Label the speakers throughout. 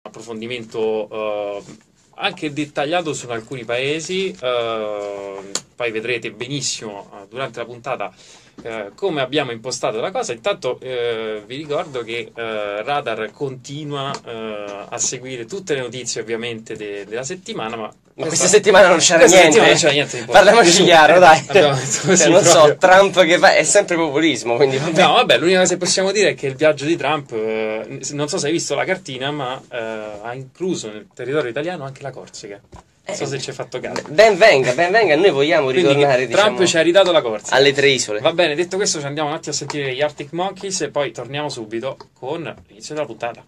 Speaker 1: approfondimento anche dettagliato su alcuni paesi, poi vedrete benissimo durante la puntata come abbiamo impostato la cosa. Intanto vi ricordo che Radar continua a seguire tutte le notizie ovviamente della settimana, ma
Speaker 2: questa settimana non c'era niente. Parliamoci chiaro, dai.
Speaker 1: Così,
Speaker 2: non so, Trump che fa è sempre populismo, quindi vabbè.
Speaker 1: No, vabbè, l'unica cosa che possiamo dire è che il viaggio di Trump, non so se hai visto la cartina, ma ha incluso nel territorio italiano anche la Corsica. Non so se ci hai fatto caso.
Speaker 2: Ben venga, noi vogliamo ritornare,
Speaker 1: Trump ci ha ridato la Corsica
Speaker 2: alle 3 isole.
Speaker 1: Va bene, detto questo ci andiamo un attimo a sentire gli Arctic Monkeys e poi torniamo subito con l'inizio della puntata.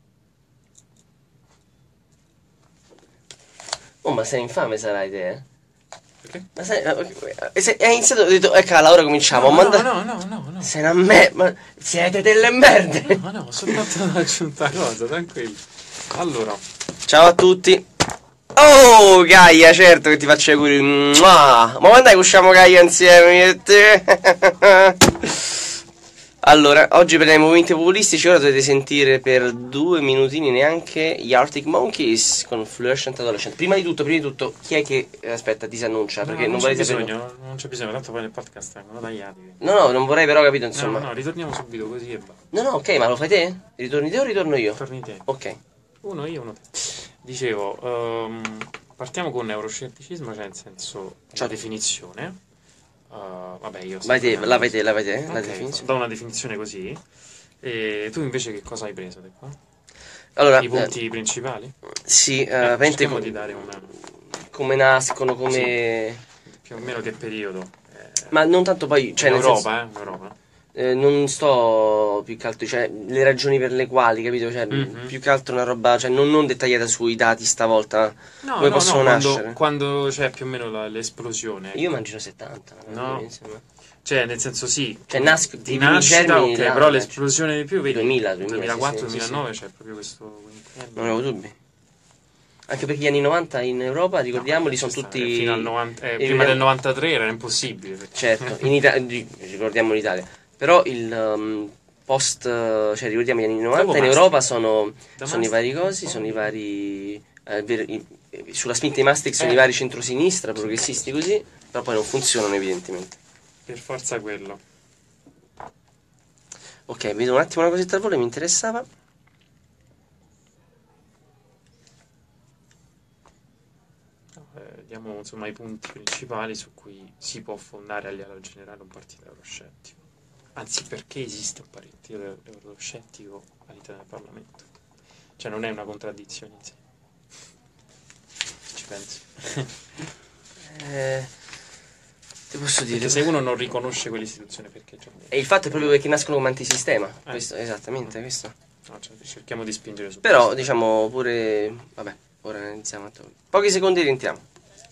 Speaker 2: Oh, ma sei infame sarai te, eh?
Speaker 1: Perché?
Speaker 2: Ma sei, hai iniziato, ho detto, ecco, ora cominciamo.
Speaker 1: No.
Speaker 2: Sei una me, ma siete delle merde.
Speaker 1: No, ho soltanto aggiunta cosa, tranquillo. Allora,
Speaker 2: ciao a tutti. Oh, Gaia, certo che ti faccio gli auguri. Ma quando è che usciamo, Gaia, insieme io e te? Allora, oggi per i movimenti populistici ora dovete sentire per 2 minutini neanche gli Arctic Monkeys con Fluorescent Adolescent. Prima di tutto, chi è che aspetta, disannuncia? Perché non vorrei sapere.
Speaker 1: Non c'è bisogno, tanto poi nel podcast vengono tagliati.
Speaker 2: No, non vorrei però, capito, insomma.
Speaker 1: No, ritorniamo subito così e va.
Speaker 2: No, ok, ma lo fai te? Ritorni te o ritorno io?
Speaker 1: Torni te.
Speaker 2: Ok.
Speaker 1: Uno io, uno te. Dicevo, partiamo con neuroscetticismo, cioè nel senso la definizione. Vabbè, io
Speaker 2: vai te, la vai te, la
Speaker 1: definizione. Do una definizione così. E tu invece che cosa hai preso da qua?
Speaker 2: Allora,
Speaker 1: i punti principali?
Speaker 2: Sì,
Speaker 1: cerchiamo di dare una...
Speaker 2: come nascono, come...
Speaker 1: Sì, più o meno che periodo.
Speaker 2: Ma non tanto poi... Cioè,
Speaker 1: in Europa, in Europa.
Speaker 2: Non sto più che altro, cioè, le ragioni per le quali, capito? Cioè, più che altro una roba, cioè, non dettagliata sui dati stavolta. Come possono nascere?
Speaker 1: Quando c'è più o meno l'esplosione.
Speaker 2: Io immagino 70.
Speaker 1: No. Cioè, nel senso sì.
Speaker 2: Cioè,
Speaker 1: di nascita, ok,
Speaker 2: là,
Speaker 1: però l'esplosione di più, vedi?
Speaker 2: 2004,
Speaker 1: 2009 c'è proprio questo...
Speaker 2: Non avevo dubbi. Anche perché gli anni 90 in Europa, ricordiamoli, sono tutti...
Speaker 1: Fino al 90, prima del 93 era impossibile.
Speaker 2: Certo, in Italia, ricordiamo l'Italia. Però il post, cioè ricordiamo gli anni 90 in Europa sono i vari cosi, sono i vari... sulla spinta di Maastricht sono i vari centrosinistra, progressisti così, però poi non funzionano evidentemente.
Speaker 1: Per forza quello.
Speaker 2: Ok, vedo un attimo una cosetta al volo, mi interessava.
Speaker 1: Diamo insomma i punti principali su cui si può fondare a livello generale un partito euroscettico. Anzi, perché esiste un partito euroscettico all'interno del Parlamento? Cioè non è una contraddizione in sé. Ci pensi?
Speaker 2: Ti posso dire?
Speaker 1: Perché se uno non riconosce quell'istituzione, perché c'è?
Speaker 2: E il fatto è proprio perché nascono come antisistema. Questo, esattamente, questo.
Speaker 1: No, cioè, cerchiamo di spingere su
Speaker 2: però,
Speaker 1: questo.
Speaker 2: diciamo pure... Vabbè, ora iniziamo. Pochi secondi e rientriamo.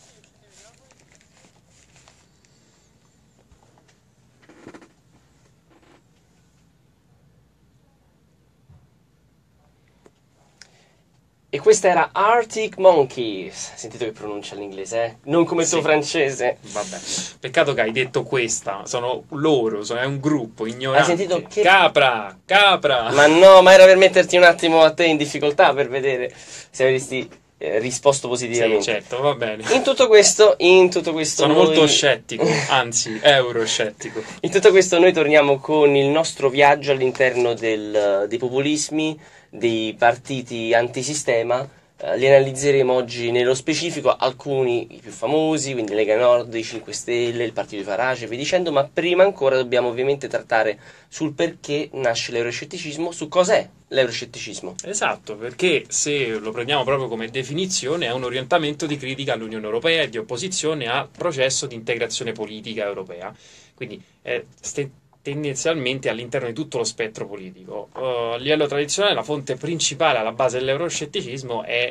Speaker 2: E questa era Arctic Monkeys. Sentite che pronuncia l'inglese, eh? Non come il suo francese.
Speaker 1: Vabbè. Peccato che hai detto questa. Sono loro, è un gruppo ignorante.
Speaker 2: Hai sentito che...
Speaker 1: Capra!
Speaker 2: Ma no, ma era per metterti un attimo a te in difficoltà, per vedere se avresti risposto positivamente.
Speaker 1: Sì, certo, va bene.
Speaker 2: In tutto questo
Speaker 1: sono molto scettico, anzi, euroscettico.
Speaker 2: In tutto questo noi torniamo con il nostro viaggio all'interno dei populismi, dei partiti antisistema. Li analizzeremo oggi nello specifico, alcuni i più famosi, quindi Lega Nord, i 5 Stelle, il partito di Farage e via dicendo, ma prima ancora dobbiamo ovviamente trattare sul perché nasce l'euroscetticismo, su cos'è l'euroscetticismo.
Speaker 1: Esatto, perché se lo prendiamo proprio come definizione è un orientamento di critica all'Unione Europea e di opposizione al processo di integrazione politica europea, quindi tendenzialmente all'interno di tutto lo spettro politico. A livello tradizionale la fonte principale alla base dell'euroscetticismo è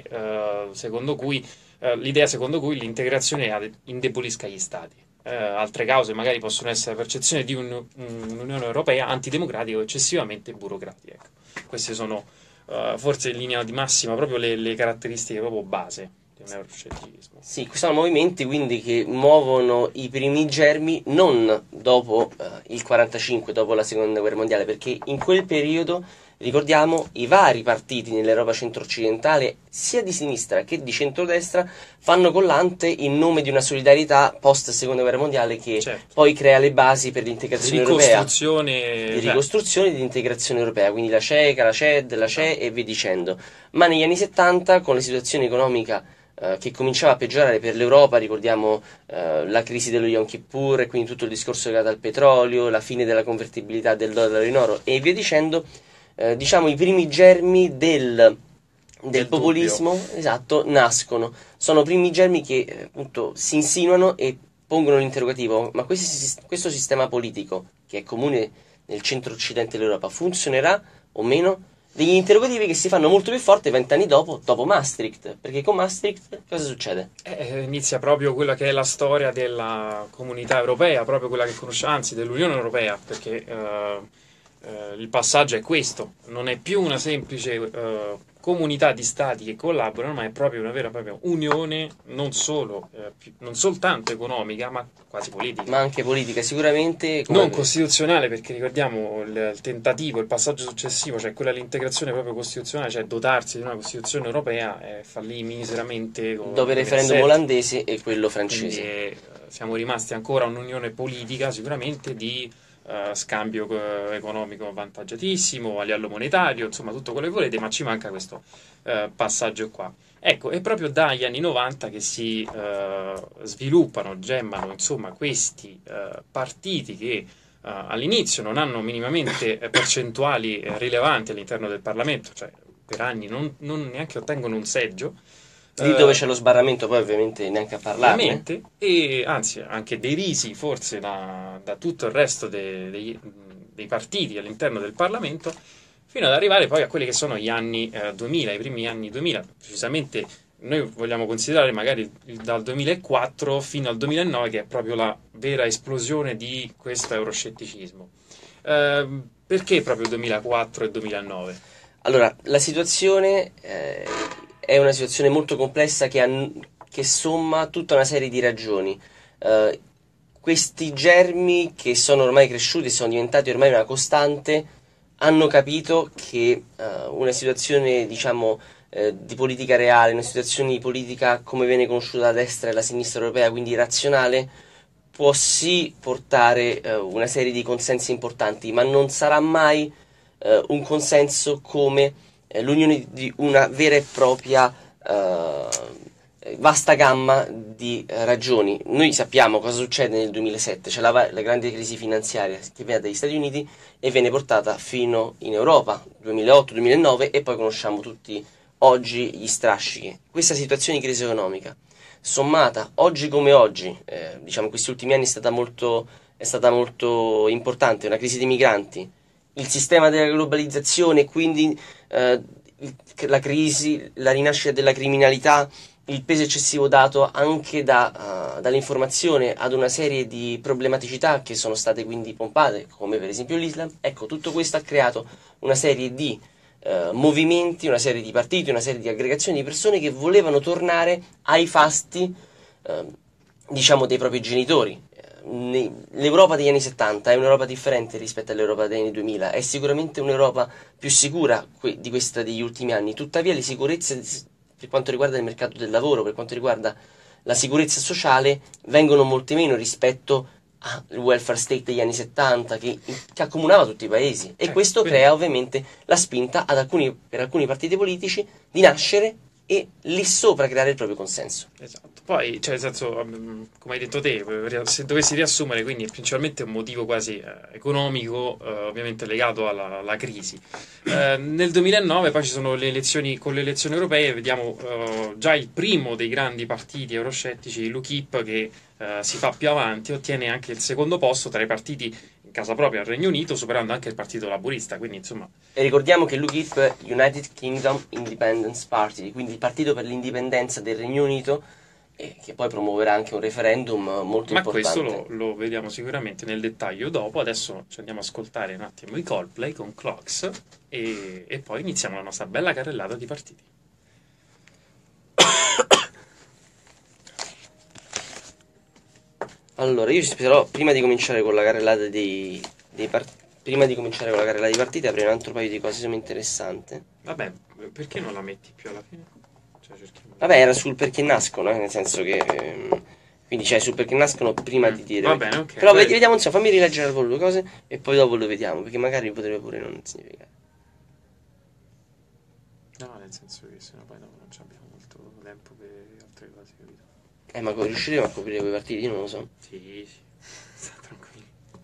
Speaker 1: l'idea secondo cui l'integrazione indebolisca gli stati. Altre cause magari possono essere la percezione di un'Unione Europea antidemocratica o eccessivamente burocratica. Ecco. Queste sono forse in linea di massima proprio le caratteristiche proprio base di un euroscetticismo.
Speaker 2: Sì, questi sono movimenti quindi che muovono i primi germi non dopo il 45, dopo la seconda guerra mondiale, perché in quel periodo Ricordiamo, i vari partiti nell'Europa centro-occidentale, sia di sinistra che di centrodestra, fanno collante in nome di una solidarietà post Seconda Guerra Mondiale che
Speaker 1: Certo.
Speaker 2: poi crea le basi per l'integrazione europea. Di ricostruzione e di integrazione europea, quindi la CECA, la CED, la CE e via dicendo. Ma negli anni 70, con la situazione economica che cominciava a peggiorare per l'Europa, ricordiamo la crisi dello Yom Kippur e quindi tutto il discorso legato al petrolio, la fine della convertibilità del dollaro in oro e via dicendo, diciamo i primi germi del populismo, esatto, nascono. Sono primi germi che appunto si insinuano e pongono l'interrogativo: ma questo sistema politico, che è comune nel centro-occidente dell'Europa, funzionerà o meno? Degli interrogativi che si fanno molto più forti 20 anni dopo Maastricht, perché con Maastricht cosa succede?
Speaker 1: Inizia proprio quella che è la storia della comunità europea, proprio quella che conosciamo, anzi dell'Unione Europea, perché il passaggio è questo, non è più una semplice comunità di stati che collaborano, ma è proprio una vera e propria unione, non soltanto economica, ma quasi politica.
Speaker 2: Ma anche politica, sicuramente.
Speaker 1: Non costituzionale, perché ricordiamo il tentativo, il passaggio successivo, cioè quella dell'integrazione proprio costituzionale, cioè dotarsi di una Costituzione europea, fallì miseramente
Speaker 2: dopo il referendum olandese e quello francese.
Speaker 1: Quindi, siamo rimasti ancora un'unione politica, sicuramente di scambio economico vantaggiatissimo, a livello monetario, insomma tutto quello che volete, ma ci manca questo passaggio qua. Ecco, è proprio dagli anni 90 che si sviluppano, gemmano, insomma, questi partiti che all'inizio non hanno minimamente percentuali rilevanti all'interno del Parlamento, cioè per anni non neanche ottengono un seggio.
Speaker 2: Lì dove c'è lo sbarramento, poi ovviamente neanche a parlarne.
Speaker 1: Ovviamente, e anzi anche derisi forse da tutto il resto dei partiti all'interno del Parlamento, fino ad arrivare poi a quelli che sono gli anni 2000, i primi anni 2000, precisamente noi vogliamo considerare magari dal 2004 fino al 2009, che è proprio la vera esplosione di questo euroscetticismo. Perché proprio 2004 e 2009?
Speaker 2: Allora, la situazione è una situazione molto complessa che somma tutta una serie di ragioni. Questi germi che sono ormai cresciuti, sono diventati ormai una costante, hanno capito che una situazione, diciamo, di politica reale, una situazione di politica come viene conosciuta la destra e la sinistra europea, quindi razionale, può sì portare una serie di consensi importanti, ma non sarà mai un consenso come l'unione di una vera e propria vasta gamma di ragioni. Noi sappiamo cosa succede nel 2007, c'è la grande crisi finanziaria che viene dagli Stati Uniti e viene portata fino in Europa, 2008-2009, e poi conosciamo tutti oggi gli strascichi. Questa situazione di crisi economica, sommata oggi come oggi, diciamo questi ultimi anni è stata molto importante, una crisi dei migranti, il sistema della globalizzazione, quindi la crisi, la rinascita della criminalità, il peso eccessivo dato anche dall'informazione ad una serie di problematicità che sono state quindi pompate, come per esempio l'Islam. Ecco, tutto questo ha creato una serie di movimenti, una serie di partiti, una serie di aggregazioni di persone che volevano tornare ai fasti, diciamo, dei propri genitori. L'Europa degli anni 70 è un'Europa differente rispetto all'Europa degli anni 2000, è sicuramente un'Europa più sicura di questa degli ultimi anni, tuttavia le sicurezze per quanto riguarda il mercato del lavoro, per quanto riguarda la sicurezza sociale, vengono molte meno rispetto al welfare state degli anni 70 che accomunava tutti i paesi, e questo crea ovviamente la spinta per alcuni partiti politici di nascere e lì sopra creare il proprio consenso.
Speaker 1: Esatto. Poi, cioè, nel senso, come hai detto te, se dovessi riassumere, quindi è principalmente un motivo quasi economico, ovviamente legato alla crisi. Nel 2009 poi ci sono le elezioni, con le elezioni europee vediamo già il primo dei grandi partiti euroscettici, l'UKIP, che si fa più avanti, ottiene anche il secondo posto tra i partiti in casa propria al Regno Unito, superando anche il Partito Laburista, quindi insomma.
Speaker 2: E ricordiamo che l'UKIP è United Kingdom Independence Party, quindi il partito per l'indipendenza del Regno Unito, che poi promuoverà anche un referendum molto importante.
Speaker 1: Ma questo lo vediamo sicuramente nel dettaglio dopo. Adesso ci andiamo ad ascoltare un attimo i Coldplay con Clocks e poi iniziamo la nostra bella carrellata di partiti.
Speaker 2: Allora, io però prima di cominciare con la carrellata dei prima di cominciare con la carrella di partita, avrei un altro paio di cose insomma interessante.
Speaker 1: Vabbè, perché non la metti più alla fine? Cioè, cerchiamo di...
Speaker 2: Vabbè, era sul perché nascono, nel senso che... quindi c'è sul perché nascono prima di dire...
Speaker 1: Va bene, ok.
Speaker 2: Però vediamo, insomma, fammi rileggere al volo due cose e poi dopo lo vediamo, perché magari potrebbe pure non significare.
Speaker 1: No, nel senso che sennò poi dopo non abbiamo molto tempo per altre cose, capito?
Speaker 2: Ma riusciremo a coprire quei partiti? Io non lo so.
Speaker 1: Sì, sì, sta tranquillo.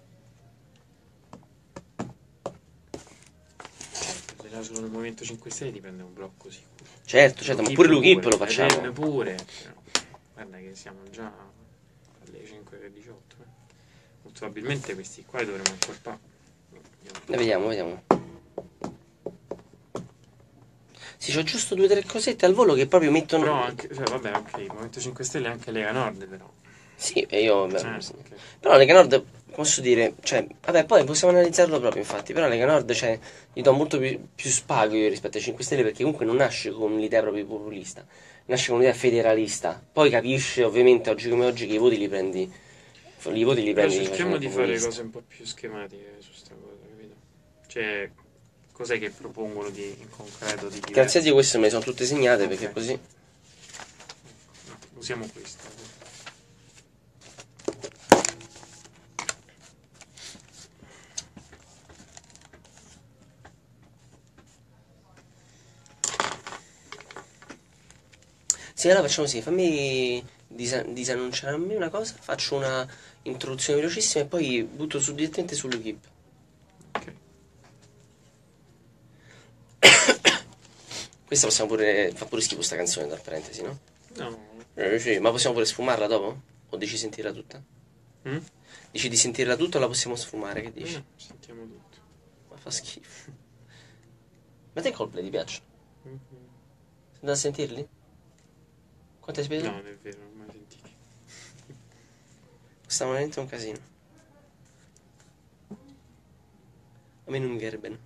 Speaker 1: Se solo nel Movimento 5 Stelle dipende un blocco sicuro.
Speaker 2: Certo, ma pure l'UKIP lo facciamo.
Speaker 1: Pure. Guarda che siamo già alle 5:18. Molto probabilmente questi qua li dovremo accorpare.
Speaker 2: Vediamo. Sì, c'ho giusto 2 o 3 cosette al volo che proprio mettono...
Speaker 1: Però anche, cioè, vabbè, ok, Movimento 5 Stelle e anche Lega Nord, però.
Speaker 2: Sì, e io...
Speaker 1: Okay.
Speaker 2: Però Lega Nord, posso dire, cioè... Vabbè, poi possiamo analizzarlo proprio, infatti. Però Lega Nord, cioè, gli do molto più spago io rispetto ai 5 Stelle, perché comunque non nasce con l'idea proprio populista. Nasce con un'idea federalista. Poi capisce, ovviamente, oggi come oggi, che i voti li prendi...
Speaker 1: Però cerchiamo di fare cose un po' più schematiche su sta cosa, capito? Cioè... Cos'è che propongono in concreto di diverso?
Speaker 2: Grazie a Dio queste me le sono tutte segnate, okay. Perché così...
Speaker 1: Usiamo questa.
Speaker 2: Sì, allora facciamo così, fammi disannunciare a me una cosa, faccio una introduzione velocissima e poi butto direttamente sull'UKIP. Questa possiamo pure... fa pure schifo sta canzone, tra parentesi, no?
Speaker 1: No.
Speaker 2: Sì, ma possiamo pure sfumarla dopo? O dici sentirla tutta? Dici di sentirla tutta o la possiamo sfumare? Che dici?
Speaker 1: No, sentiamo tutto.
Speaker 2: Ma fa schifo. Ma te Coldplay ti piacciono? Sei andato a sentirli? Quanto hai speso?
Speaker 1: No, non è vero, non ho mai sentiti.
Speaker 2: Costavano veramente un casino. A me non mi garben.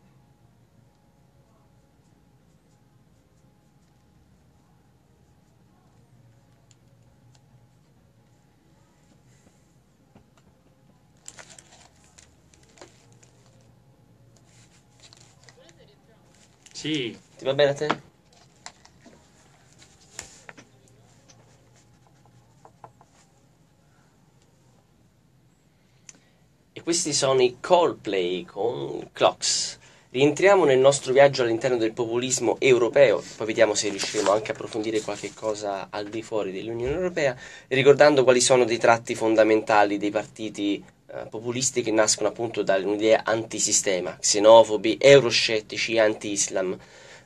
Speaker 1: Sì.
Speaker 2: Ti va bene a te? E questi sono i Coldplay con Clocks. Rientriamo nel nostro viaggio all'interno del populismo europeo, poi vediamo se riusciremo anche a approfondire qualche cosa al di fuori dell'Unione Europea, ricordando quali sono dei tratti fondamentali dei partiti populisti che nascono appunto da un'idea antisistema, xenofobi, euroscettici, anti-islam.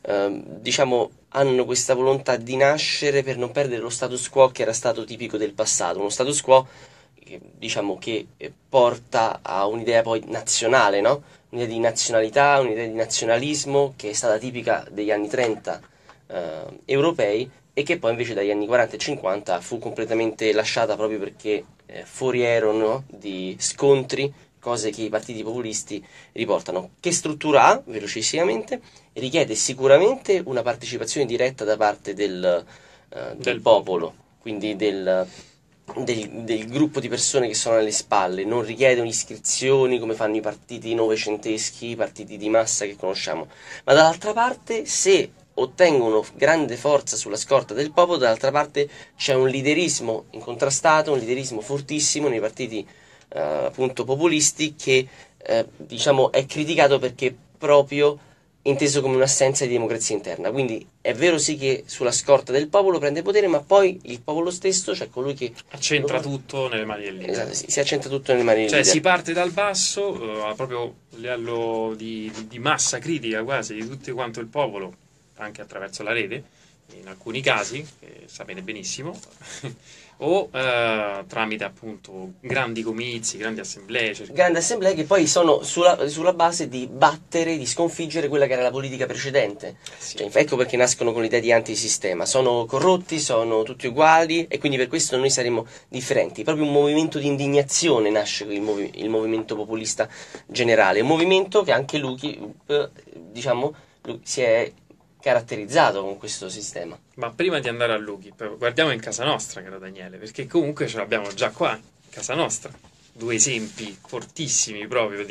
Speaker 2: Diciamo hanno questa volontà di nascere per non perdere lo status quo che era stato tipico del passato, uno status quo diciamo che porta a un'idea poi nazionale, no? Un'idea di nazionalità, un'idea di nazionalismo che è stata tipica degli anni 30 europei e che poi invece dagli anni 40 e 50 fu completamente lasciata proprio perché foriero, no? Di scontri, cose che i partiti populisti riportano. Che struttura ha? Velocissimamente, richiede sicuramente una partecipazione diretta da parte del popolo, quindi del gruppo di persone che sono alle spalle, non richiede un'iscrizione come fanno i partiti novecenteschi, i partiti di massa che conosciamo, ma dall'altra parte se ottengono grande forza sulla scorta del popolo, dall'altra parte c'è un liderismo incontrastato, un liderismo fortissimo nei partiti appunto populisti che diciamo è criticato perché proprio inteso come un'assenza di democrazia interna. Quindi è vero sì che sulla scorta del popolo prende potere, ma poi il popolo stesso, cioè colui che
Speaker 1: accentra tutto nelle mani del leader.
Speaker 2: Esatto, si accentra tutto nelle mani del
Speaker 1: leader.
Speaker 2: Cioè
Speaker 1: si parte dal basso, proprio a livello di massa critica quasi di tutto quanto il popolo, anche attraverso la rete, in alcuni casi, che sapete benissimo, o tramite appunto grandi comizi, grandi assemblee.
Speaker 2: Grandi assemblee che poi sono sulla base di battere, di sconfiggere quella che era la politica precedente.
Speaker 1: Sì.
Speaker 2: Cioè, ecco perché nascono con l'idea di antisistema. Sono corrotti, sono tutti uguali e quindi per questo noi saremo differenti. Proprio un movimento di indignazione nasce il movimento populista generale. Un movimento che anche l'UKIP, diciamo, si è caratterizzato con questo sistema.
Speaker 1: Ma prima di andare all'UKIP, guardiamo in casa nostra, caro Daniele, perché comunque ce l'abbiamo già qua, in casa nostra. 2 esempi fortissimi proprio di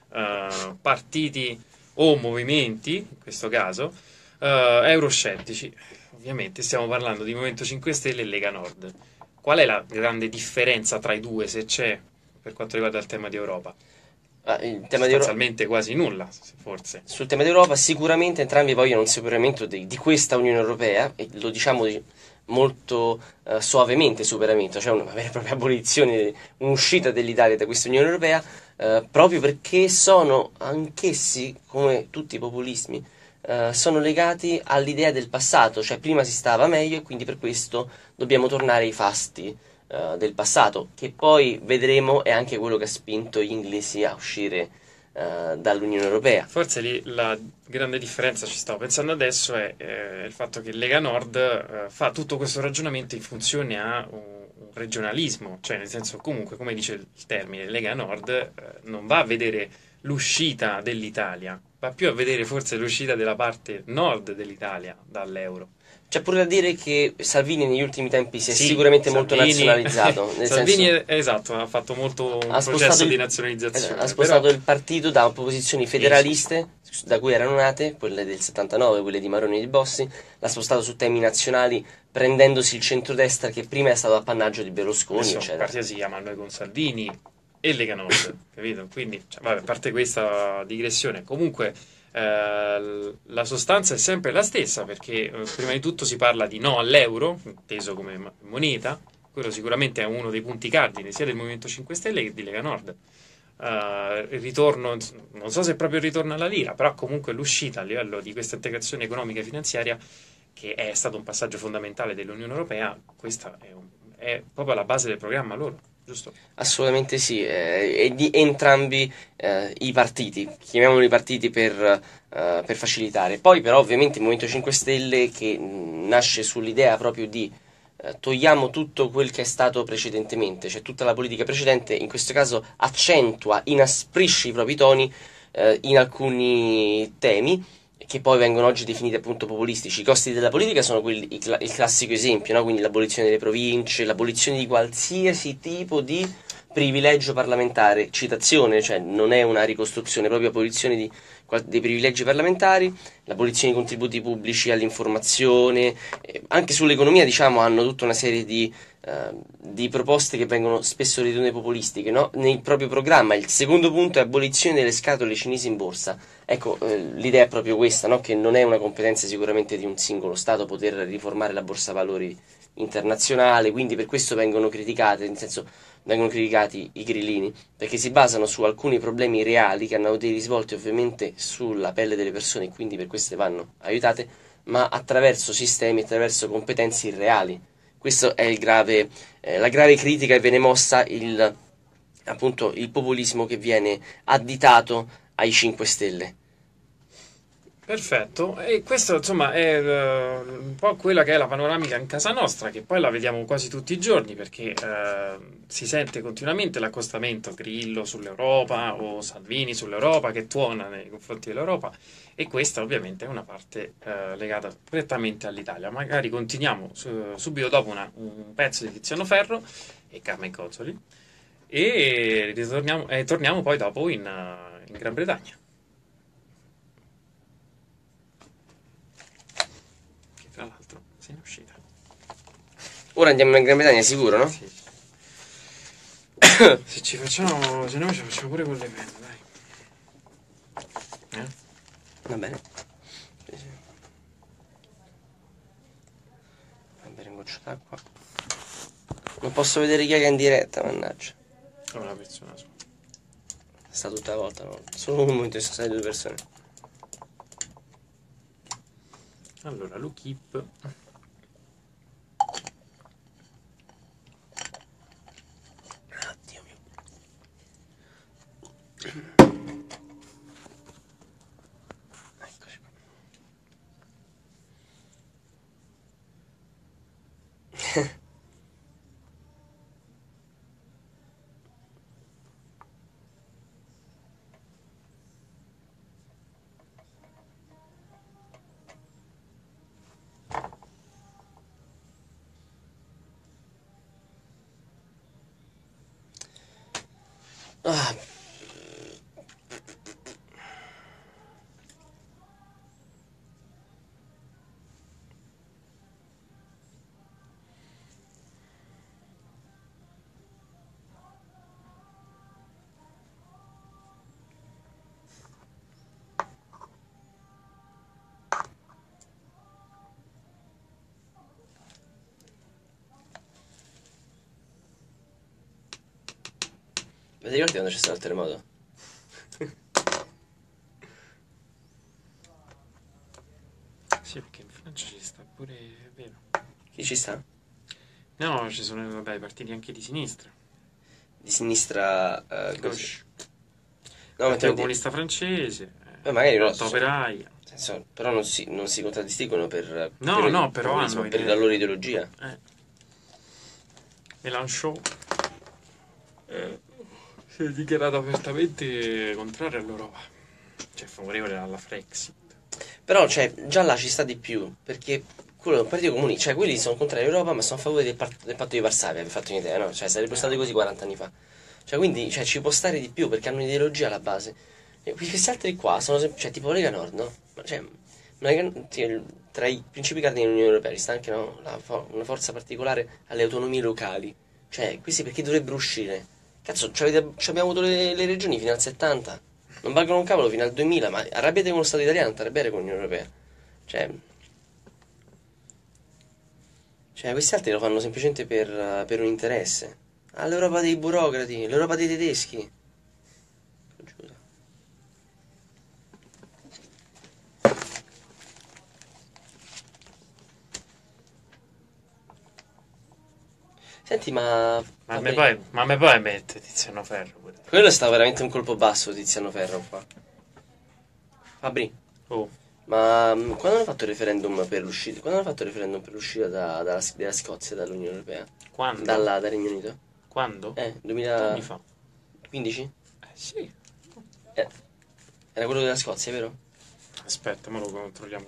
Speaker 1: partiti o movimenti, in questo caso, euroscettici. Ovviamente stiamo parlando di Movimento 5 Stelle e Lega Nord. Qual è la grande differenza tra i due, se c'è, per quanto riguarda il tema di Europa?
Speaker 2: Il tema di Europa.
Speaker 1: Sostanzialmente quasi nulla, forse.
Speaker 2: Sul tema d'Europa, sicuramente entrambi vogliono un superamento di questa Unione Europea, e lo diciamo molto suavemente superamento, cioè una vera e propria abolizione, un'uscita dell'Italia da questa Unione Europea, proprio perché sono anch'essi, come tutti i populismi, sono legati all'idea del passato, cioè prima si stava meglio e quindi per questo dobbiamo tornare ai fasti del passato, che poi vedremo è anche quello che ha spinto gli inglesi a uscire dall'Unione Europea.
Speaker 1: Forse lì la grande differenza, ci stavo pensando adesso, è il fatto che Lega Nord fa tutto questo ragionamento in funzione a un regionalismo, cioè nel senso comunque, come dice il termine, Lega Nord non va a vedere l'uscita dell'Italia, va più a vedere forse l'uscita della parte nord dell'Italia dall'euro.
Speaker 2: C'è pure da dire che Salvini negli ultimi tempi si è
Speaker 1: Sì,
Speaker 2: sicuramente molto
Speaker 1: Salvini,
Speaker 2: nazionalizzato, nel
Speaker 1: Salvini
Speaker 2: senso
Speaker 1: esatto, ha fatto molto un
Speaker 2: ha spostato
Speaker 1: processo di
Speaker 2: il, ha
Speaker 1: nazionalizzazione, però
Speaker 2: spostato il partito da posizioni
Speaker 1: sì, sì, sì.
Speaker 2: federaliste, da cui erano nate, quelle del 79, quelle di Maroni e di Bossi, l'ha spostato su temi nazionali, prendendosi il centrodestra che prima è stato appannaggio di Berlusconi,
Speaker 1: Adesso
Speaker 2: eccetera.
Speaker 1: partita si chiama Noi con Salvini e Lega Nord, capito? Quindi, cioè, vabbè, a parte questa digressione, comunque la sostanza è sempre la stessa perché prima di tutto si parla di no all'euro, inteso come moneta, quello sicuramente è uno dei punti cardine sia del Movimento 5 Stelle che di Lega Nord. Il ritorno, non so se è proprio il ritorno alla lira, però comunque l'uscita a livello di questa integrazione economica e finanziaria, che è stato un passaggio fondamentale dell'Unione Europea, questa è proprio la base del programma loro, giusto?
Speaker 2: Assolutamente sì, e di entrambi i partiti, chiamiamoli partiti per facilitare. Poi però ovviamente il Movimento 5 Stelle che nasce sull'idea proprio di togliamo tutto quel che è stato precedentemente, cioè tutta la politica precedente, in questo caso accentua, inasprisce i propri toni in alcuni temi che poi vengono oggi definiti appunto populistici. I costi della politica sono quelli, il classico esempio, no? Quindi l'abolizione delle province, l'abolizione di qualsiasi tipo di privilegio parlamentare, citazione, cioè non è una ricostruzione, proprio abolizione dei privilegi parlamentari, l'abolizione dei contributi pubblici all'informazione, anche sull'economia diciamo hanno tutta una serie di proposte che vengono spesso ritenute populistiche, no? Nel proprio programma. Il secondo punto è abolizione delle scatole cinesi in borsa. Ecco, l'idea è proprio questa, no? Che non è una competenza sicuramente di un singolo Stato poter riformare la borsa valori internazionale, quindi per questo vengono criticate, nel senso vengono criticati i grillini, perché si basano su alcuni problemi reali che hanno dei risvolti ovviamente sulla pelle delle persone e quindi per queste vanno aiutate, ma attraverso sistemi, attraverso competenze irreali. Questa è la grave critica che viene mossa appunto il populismo che viene additato ai 5 Stelle.
Speaker 1: Perfetto, e questo insomma è un po' quella che è la panoramica in casa nostra, che poi la vediamo quasi tutti i giorni perché si sente continuamente l'accostamento Grillo sull'Europa o Salvini sull'Europa che tuona nei confronti dell'Europa e questa ovviamente è una parte legata prettamente all'Italia. Magari continuiamo subito dopo un pezzo di Tiziano Ferro e Carmen Consoli e torniamo poi dopo in Gran Bretagna. Tra l'altro, sei in uscita.
Speaker 2: Ora andiamo in Gran Bretagna, sicuro, no?
Speaker 1: Sì. Se ci facciamo, se no ci facciamo pure con le penne, dai.
Speaker 2: Va bene. Va bene, un goccio d'acqua. Non posso vedere chi è che è in diretta, mannaggia.
Speaker 1: È una persona sola.
Speaker 2: Sta tutta la volta, no? Solo un momento, sono state due persone.
Speaker 1: Allora, l'UKIP.
Speaker 2: Dio mio. Eccoci qua. Ah, Ma ti ricordi quando c'è stato il terremoto?
Speaker 1: Sì, perché in Francia ci sta pure, è vero.
Speaker 2: Chi ci sta?
Speaker 1: No, ci sono, vabbè, i partiti anche di sinistra.
Speaker 2: Di sinistra... così.
Speaker 1: Gauche.
Speaker 2: No,
Speaker 1: Partito
Speaker 2: ma
Speaker 1: Comunista Francese,
Speaker 2: magari no,
Speaker 1: lotta operaia.
Speaker 2: però non si contraddistinguono per
Speaker 1: No, però
Speaker 2: populismo,
Speaker 1: hanno
Speaker 2: per
Speaker 1: idee.
Speaker 2: la loro ideologia.
Speaker 1: Mélenchon si è dichiarato apertamente contrario all'Europa, cioè favorevole alla Frexit.
Speaker 2: Però, cioè, già là ci sta di più, perché quello è un partito comunista, cioè quelli sono contrari all'Europa, ma sono a favore del patto di Varsavia, vi fatto un'idea, no? Cioè, sarebbe stato così 40 anni fa. Cioè, quindi, cioè, ci può stare di più, perché hanno un'ideologia alla base. E questi altri qua sono, cioè, tipo Lega Nord, no? Cioè, tra i principi cardini dell'Unione Europea ci sta anche, no, una forza particolare alle autonomie locali. Cioè, questi perché dovrebbero uscire? Cazzo, abbiamo avuto le regioni fino al 70. Non valgono un cavolo fino al 2000, ma arrabbiate con lo Stato italiano, arrabbiate con l'Unione Europea. Cioè, questi altri lo fanno semplicemente per un interesse. L'Europa dei burocrati, l'Europa dei tedeschi. Giuda. Senti, ma
Speaker 1: Ma me poi mette Tiziano Ferro pure.
Speaker 2: quello è stato veramente un colpo basso, Tiziano Ferro qua. Fabri,
Speaker 1: Oh,
Speaker 2: ma quando hanno fatto il referendum per l'uscita? Quando hanno fatto il referendum per l'uscita della Scozia dall'Unione Europea?
Speaker 1: quando?
Speaker 2: Dal Regno Unito?
Speaker 1: Quando?
Speaker 2: 2015?
Speaker 1: Anni fa. Sì.
Speaker 2: Era quello della Scozia, vero?
Speaker 1: Aspetta, ma lo controlliamo.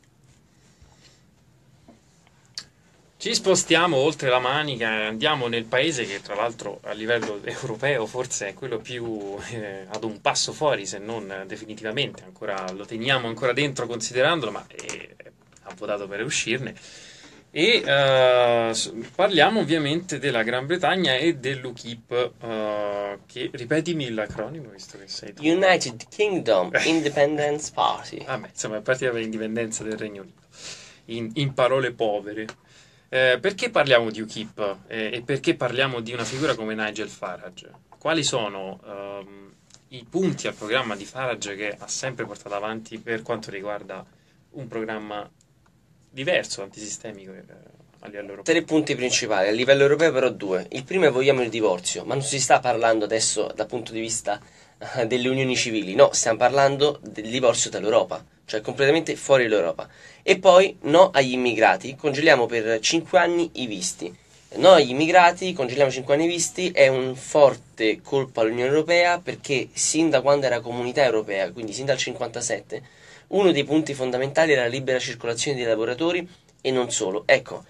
Speaker 1: Ci spostiamo oltre la Manica e andiamo nel paese che tra l'altro a livello europeo forse è quello più ad un passo fuori, se non definitivamente, ancora, lo teniamo ancora dentro considerandolo, ma ha votato per uscirne. E parliamo ovviamente della Gran Bretagna e dell'UKIP, che ripetimi l'acronimo visto che sei tu.
Speaker 2: United Kingdom Independence Party.
Speaker 1: Vabbè, insomma, è partita per l'indipendenza del Regno Unito, in parole povere. Perché parliamo di UKIP e perché parliamo di una figura come Nigel Farage? Quali sono i punti al programma di Farage che ha sempre portato avanti per quanto riguarda un programma diverso, antisistemico a livello europeo?
Speaker 2: 3 punti principali, a livello europeo però 2. Il primo è vogliamo il divorzio, ma non si sta parlando adesso dal punto di vista delle unioni civili, no, stiamo parlando del divorzio dall'Europa, cioè completamente fuori dall'Europa. E poi no agli immigrati, congeliamo per 5 anni i visti. No agli immigrati, congeliamo 5 anni i visti, è un forte colpo all'Unione Europea perché sin da quando era comunità europea, quindi sin dal 57, uno dei punti fondamentali era la libera circolazione dei lavoratori e non solo. Ecco,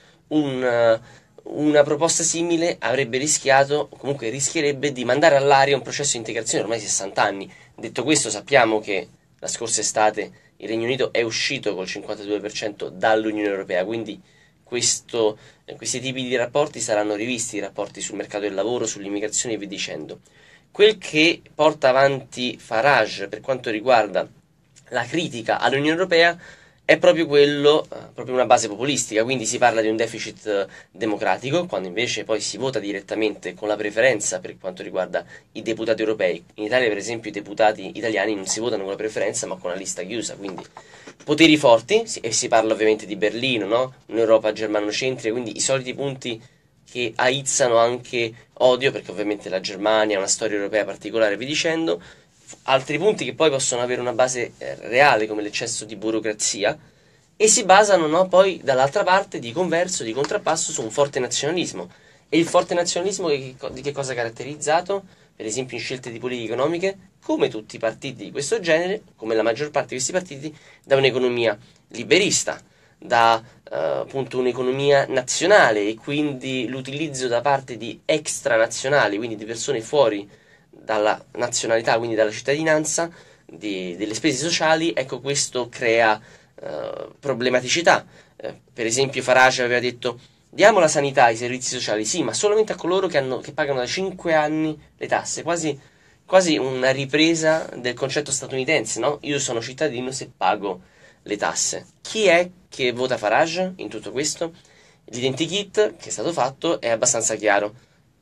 Speaker 2: una proposta simile avrebbe rischiato, comunque rischierebbe di mandare all'aria un processo di integrazione ormai 60 anni. Detto questo, sappiamo che la scorsa estate il Regno Unito è uscito col 52% dall'Unione Europea, quindi questi tipi di rapporti saranno rivisti, i rapporti sul mercato del lavoro, sull'immigrazione e via dicendo. Quel che porta avanti Farage per quanto riguarda la critica all'Unione Europea è proprio quello, proprio una base populistica, quindi si parla di un deficit democratico, quando invece poi si vota direttamente con la preferenza per quanto riguarda i deputati europei. In Italia, per esempio, i deputati italiani non si votano con la preferenza, ma con la lista chiusa, quindi poteri forti, e si parla ovviamente di Berlino, no? Un'Europa germanocentrica, quindi i soliti punti che aizzano anche odio, perché ovviamente la Germania ha una storia europea particolare, vi dicendo. Altri punti che poi possono avere una base reale, come l'eccesso di burocrazia, e si basano, no, poi dall'altra parte, di converso, di contrappasso, su un forte nazionalismo. E il forte nazionalismo di che cosa è caratterizzato? Per esempio in scelte di politiche economiche, come tutti i partiti di questo genere, come la maggior parte di questi partiti, da un'economia liberista, da appunto un'economia nazionale e quindi l'utilizzo da parte di extranazionali, quindi di persone fuori dalla nazionalità, quindi dalla cittadinanza, delle spese sociali. Ecco, questo crea problematicità. Per esempio Farage aveva detto diamo la sanità ai servizi sociali, sì, ma solamente a coloro che pagano da 5 anni le tasse, quasi una ripresa del concetto statunitense, no? Io sono cittadino se pago le tasse. Chi è che vota Farage in tutto questo? L'identikit che è stato fatto è abbastanza chiaro.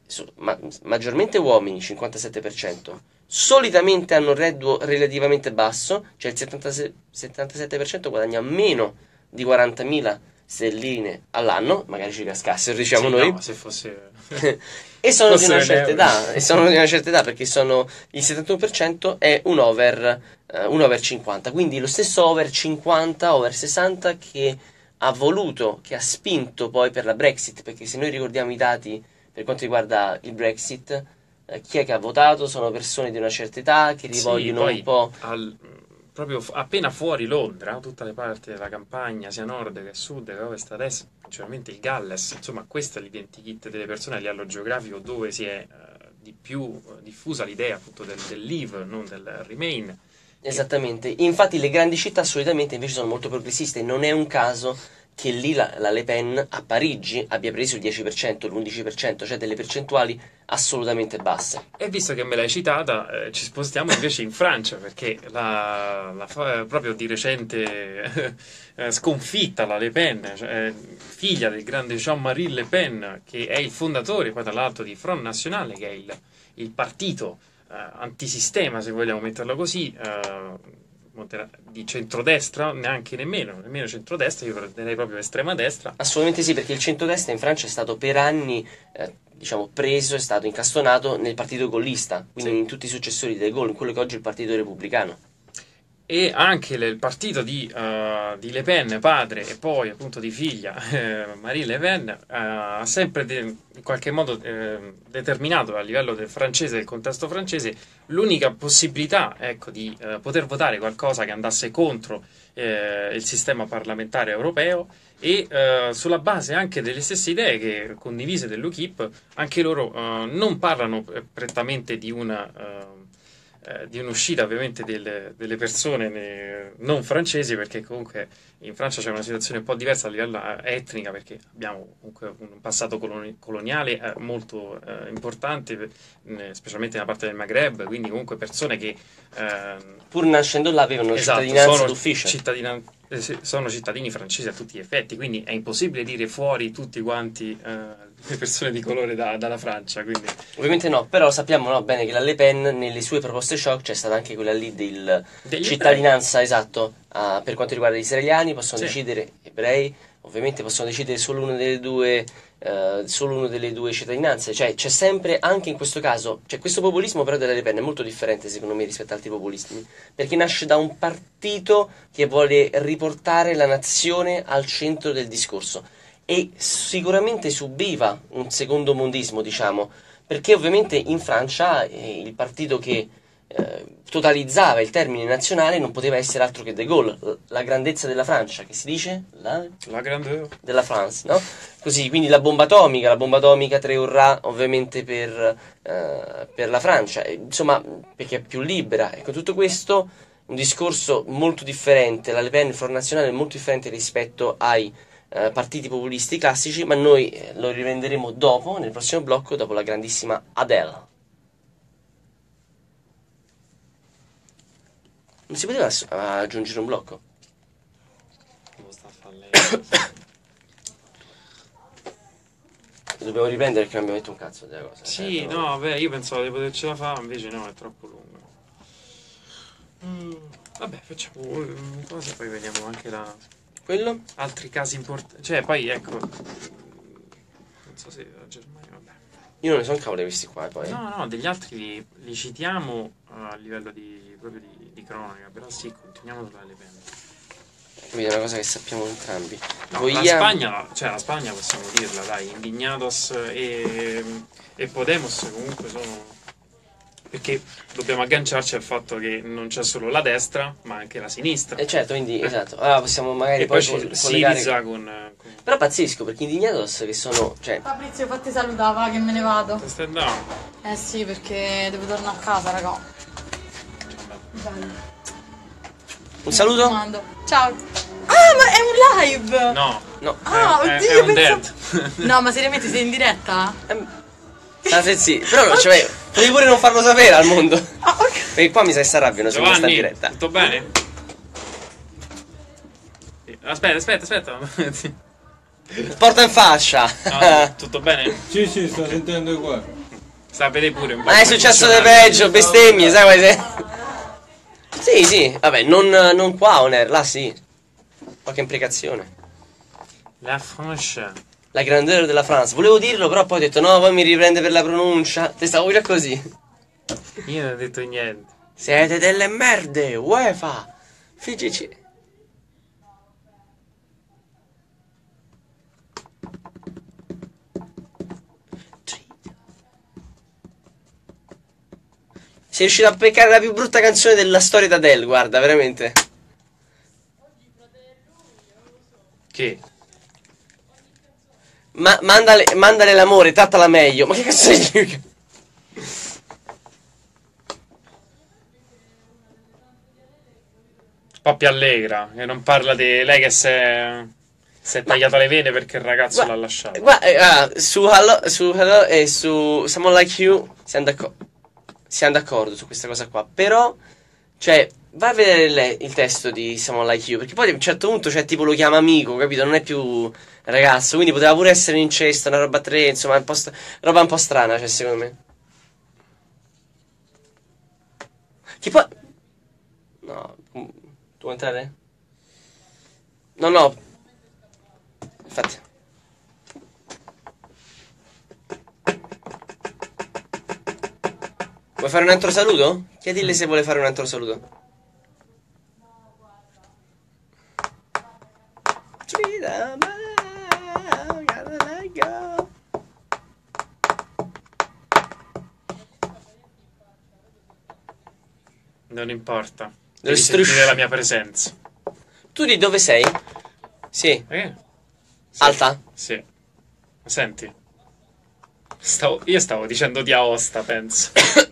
Speaker 2: maggiormente uomini, 57%, solitamente hanno un reddito relativamente basso, cioè il 77% guadagna meno di 40.000 sterline all'anno, magari ci cascassero, diciamo
Speaker 1: Sì,
Speaker 2: noi.
Speaker 1: no, se fosse...
Speaker 2: E sono di
Speaker 1: Fosse
Speaker 2: una
Speaker 1: un
Speaker 2: certa
Speaker 1: euro.
Speaker 2: età, e sono di una certa età perché il 71% è un over 50, quindi lo stesso over 50, over 60 che ha voluto, che ha spinto poi per la Brexit, perché se noi ricordiamo i dati per quanto riguarda il Brexit, chi è che ha votato? Sono persone di una certa età che
Speaker 1: Sì,
Speaker 2: rivogliono
Speaker 1: poi
Speaker 2: un po'.
Speaker 1: proprio appena fuori Londra, tutte le parti della campagna, sia nord che sud, che ovest, ad est, principalmente il Galles, insomma, questo è l'identikit delle persone a livello geografico dove si è di più diffusa l'idea appunto del leave, non del remain.
Speaker 2: Esattamente, infatti le grandi città solitamente invece sono molto progressiste, non è un caso che lì la Le Pen a Parigi abbia preso il 10%, l'11%, cioè delle percentuali assolutamente basse.
Speaker 1: E visto che me l'hai citata, ci spostiamo invece in Francia, perché proprio di recente sconfitta la Le Pen, cioè, figlia del grande Jean-Marie Le Pen, che è il fondatore, poi tra l'altro, di Front National, che è il partito antisistema, se vogliamo metterla così, di centrodestra, nemmeno centrodestra, io prenderei proprio estrema destra.
Speaker 2: Assolutamente sì, perché il centrodestra in Francia è stato per anni, diciamo, preso, è stato incastonato nel partito gollista, quindi
Speaker 1: Sì.
Speaker 2: in tutti i successori di De Gaulle, in quello che oggi è il partito repubblicano.
Speaker 1: E anche il partito di Le Pen, padre, e poi appunto di figlia, Marie Le Pen, ha sempre in qualche modo determinato a livello del francese, del contesto francese, l'unica possibilità, ecco, di poter votare qualcosa che andasse contro il sistema parlamentare europeo e sulla base anche delle stesse idee che condivise dell'UKIP, anche loro non parlano prettamente di un'uscita ovviamente delle persone non francesi, perché comunque in Francia c'è una situazione un po' diversa a livello etnica, perché abbiamo comunque un passato coloniale molto importante, specialmente nella parte del Maghreb, quindi comunque persone che
Speaker 2: Pur nascendo là avevano
Speaker 1: esatto,
Speaker 2: cittadinanza d'ufficio.
Speaker 1: sono cittadini francesi a tutti gli effetti, quindi è impossibile dire fuori tutti quanti le persone di colore dalla Francia. Quindi...
Speaker 2: Ovviamente no, però sappiamo no, bene che la Le Pen nelle sue proposte shock c'è stata anche quella lì del
Speaker 1: Degli
Speaker 2: cittadinanza, esatto, per quanto riguarda gli israeliani, possono
Speaker 1: Sì.
Speaker 2: decidere, ebrei, ovviamente possono decidere solo una delle due cittadinanze, cioè c'è sempre, anche in questo caso, cioè questo populismo però della Le Pen è molto differente secondo me rispetto ad altri populismi, perché nasce da un partito che vuole riportare la nazione al centro del discorso e sicuramente subiva un secondo mondismo, diciamo, perché ovviamente in Francia il partito che totalizzava il termine nazionale non poteva essere altro che De Gaulle, la grandezza della Francia, che si dice?
Speaker 1: La grandeur.
Speaker 2: Della France, no? Così, quindi la bomba atomica 3 urrà ovviamente per la Francia, insomma, perché è più libera. Ecco, tutto questo, un discorso molto differente, la Le Pen, il Front National è molto differente rispetto ai partiti populisti classici, ma noi lo riprenderemo dopo, nel prossimo blocco, dopo la grandissima Adele. Non si poteva aggiungere un blocco?
Speaker 1: Lo sta a fare lei.
Speaker 2: Dobbiamo riprendere perché non abbiamo detto un cazzo della cosa.
Speaker 1: Sì, no, vabbè, io pensavo di potercela fare, invece no, è troppo lungo. Vabbè, facciamo cosa, poi vediamo anche
Speaker 2: Quello?
Speaker 1: altri casi importanti. Cioè, poi ecco, non so se la Germania, vabbè.
Speaker 2: Io non ne sono cavolo di questi qua, poi.
Speaker 1: No, degli altri li citiamo a livello proprio di cronaca, però sì, continuiamo sulla Le Pen.
Speaker 2: Quindi è una cosa che sappiamo entrambi.
Speaker 1: No, la Spagna possiamo dirla, dai, Indignados e Podemos comunque sono... Perché dobbiamo agganciarci al fatto che non c'è solo la destra, ma anche la sinistra.
Speaker 2: E certo, quindi, esatto. Allora possiamo magari
Speaker 1: E
Speaker 2: poi
Speaker 1: poi c'è
Speaker 2: collegare...
Speaker 1: Siriza con...
Speaker 2: Però pazzesco, perché Indignados che sono... Cioè,
Speaker 3: Fabrizio, fatti salutare, va che me ne vado.
Speaker 1: Stand down.
Speaker 3: Eh sì, perché devo tornare a casa, raga. Bello.
Speaker 2: un saluto?
Speaker 3: Mando. Ciao. Ah, ma è un live!
Speaker 1: No,
Speaker 2: No.
Speaker 3: Ah,
Speaker 1: è
Speaker 3: oddio,
Speaker 1: un
Speaker 3: pensavo...
Speaker 1: dead.
Speaker 3: No, ma seriamente sei in diretta?
Speaker 2: Sì, però cioè, potevi pure non farlo sapere al mondo.
Speaker 3: Ah, ok.
Speaker 2: Perché qua mi sa che si arrabbiano se non sta in
Speaker 1: Giovanni,
Speaker 2: diretta.
Speaker 1: tutto bene? Aspetta.
Speaker 2: Porta in fascia.
Speaker 1: No, tutto bene?
Speaker 4: Sì, sto sentendo qua.
Speaker 1: Sapete pure un po'.
Speaker 2: Ma è successo di peggio, bestemmie, sai come se... Sì, vabbè, non qua, Oner, là sì. Qualche imprecazione.
Speaker 1: La France.
Speaker 2: La grandeur della France. Volevo dirlo, però poi ho detto no, poi mi riprende per la pronuncia. Te stavo già così.
Speaker 1: Io non ho detto niente.
Speaker 2: Siete delle merde, UEFA, FIGC. Sei riuscito a beccare la più brutta canzone della storia d'Adele, guarda, veramente.
Speaker 1: Che?
Speaker 2: Mandale l'amore, trattala meglio. Ma che cazzo è?
Speaker 1: Un po' più allegra, che non parla di lei che si è tagliata le vene perché il ragazzo l'ha lasciato.
Speaker 2: Su Hello e su Someone Like You siamo d'accordo su questa cosa qua. Però, cioè, vai a vedere il testo di Someone Like You, perché poi a un certo punto, cioè, tipo lo chiama amico, capito? Non è più ragazzo, quindi poteva pure essere un incesto, una roba a tre, insomma, roba un po' strana, cioè, secondo me. Che poi... No, tu vuoi entrare? No. Infatti. Vuoi fare un altro saluto? Chiedile se vuole fare un altro saluto.
Speaker 1: Non importa.
Speaker 2: Devi
Speaker 1: Devi sentire la mia presenza.
Speaker 2: Tu di dove sei? Sì.
Speaker 1: Sì.
Speaker 2: Alta?
Speaker 1: Sì. Senti. Io stavo dicendo di Aosta, penso.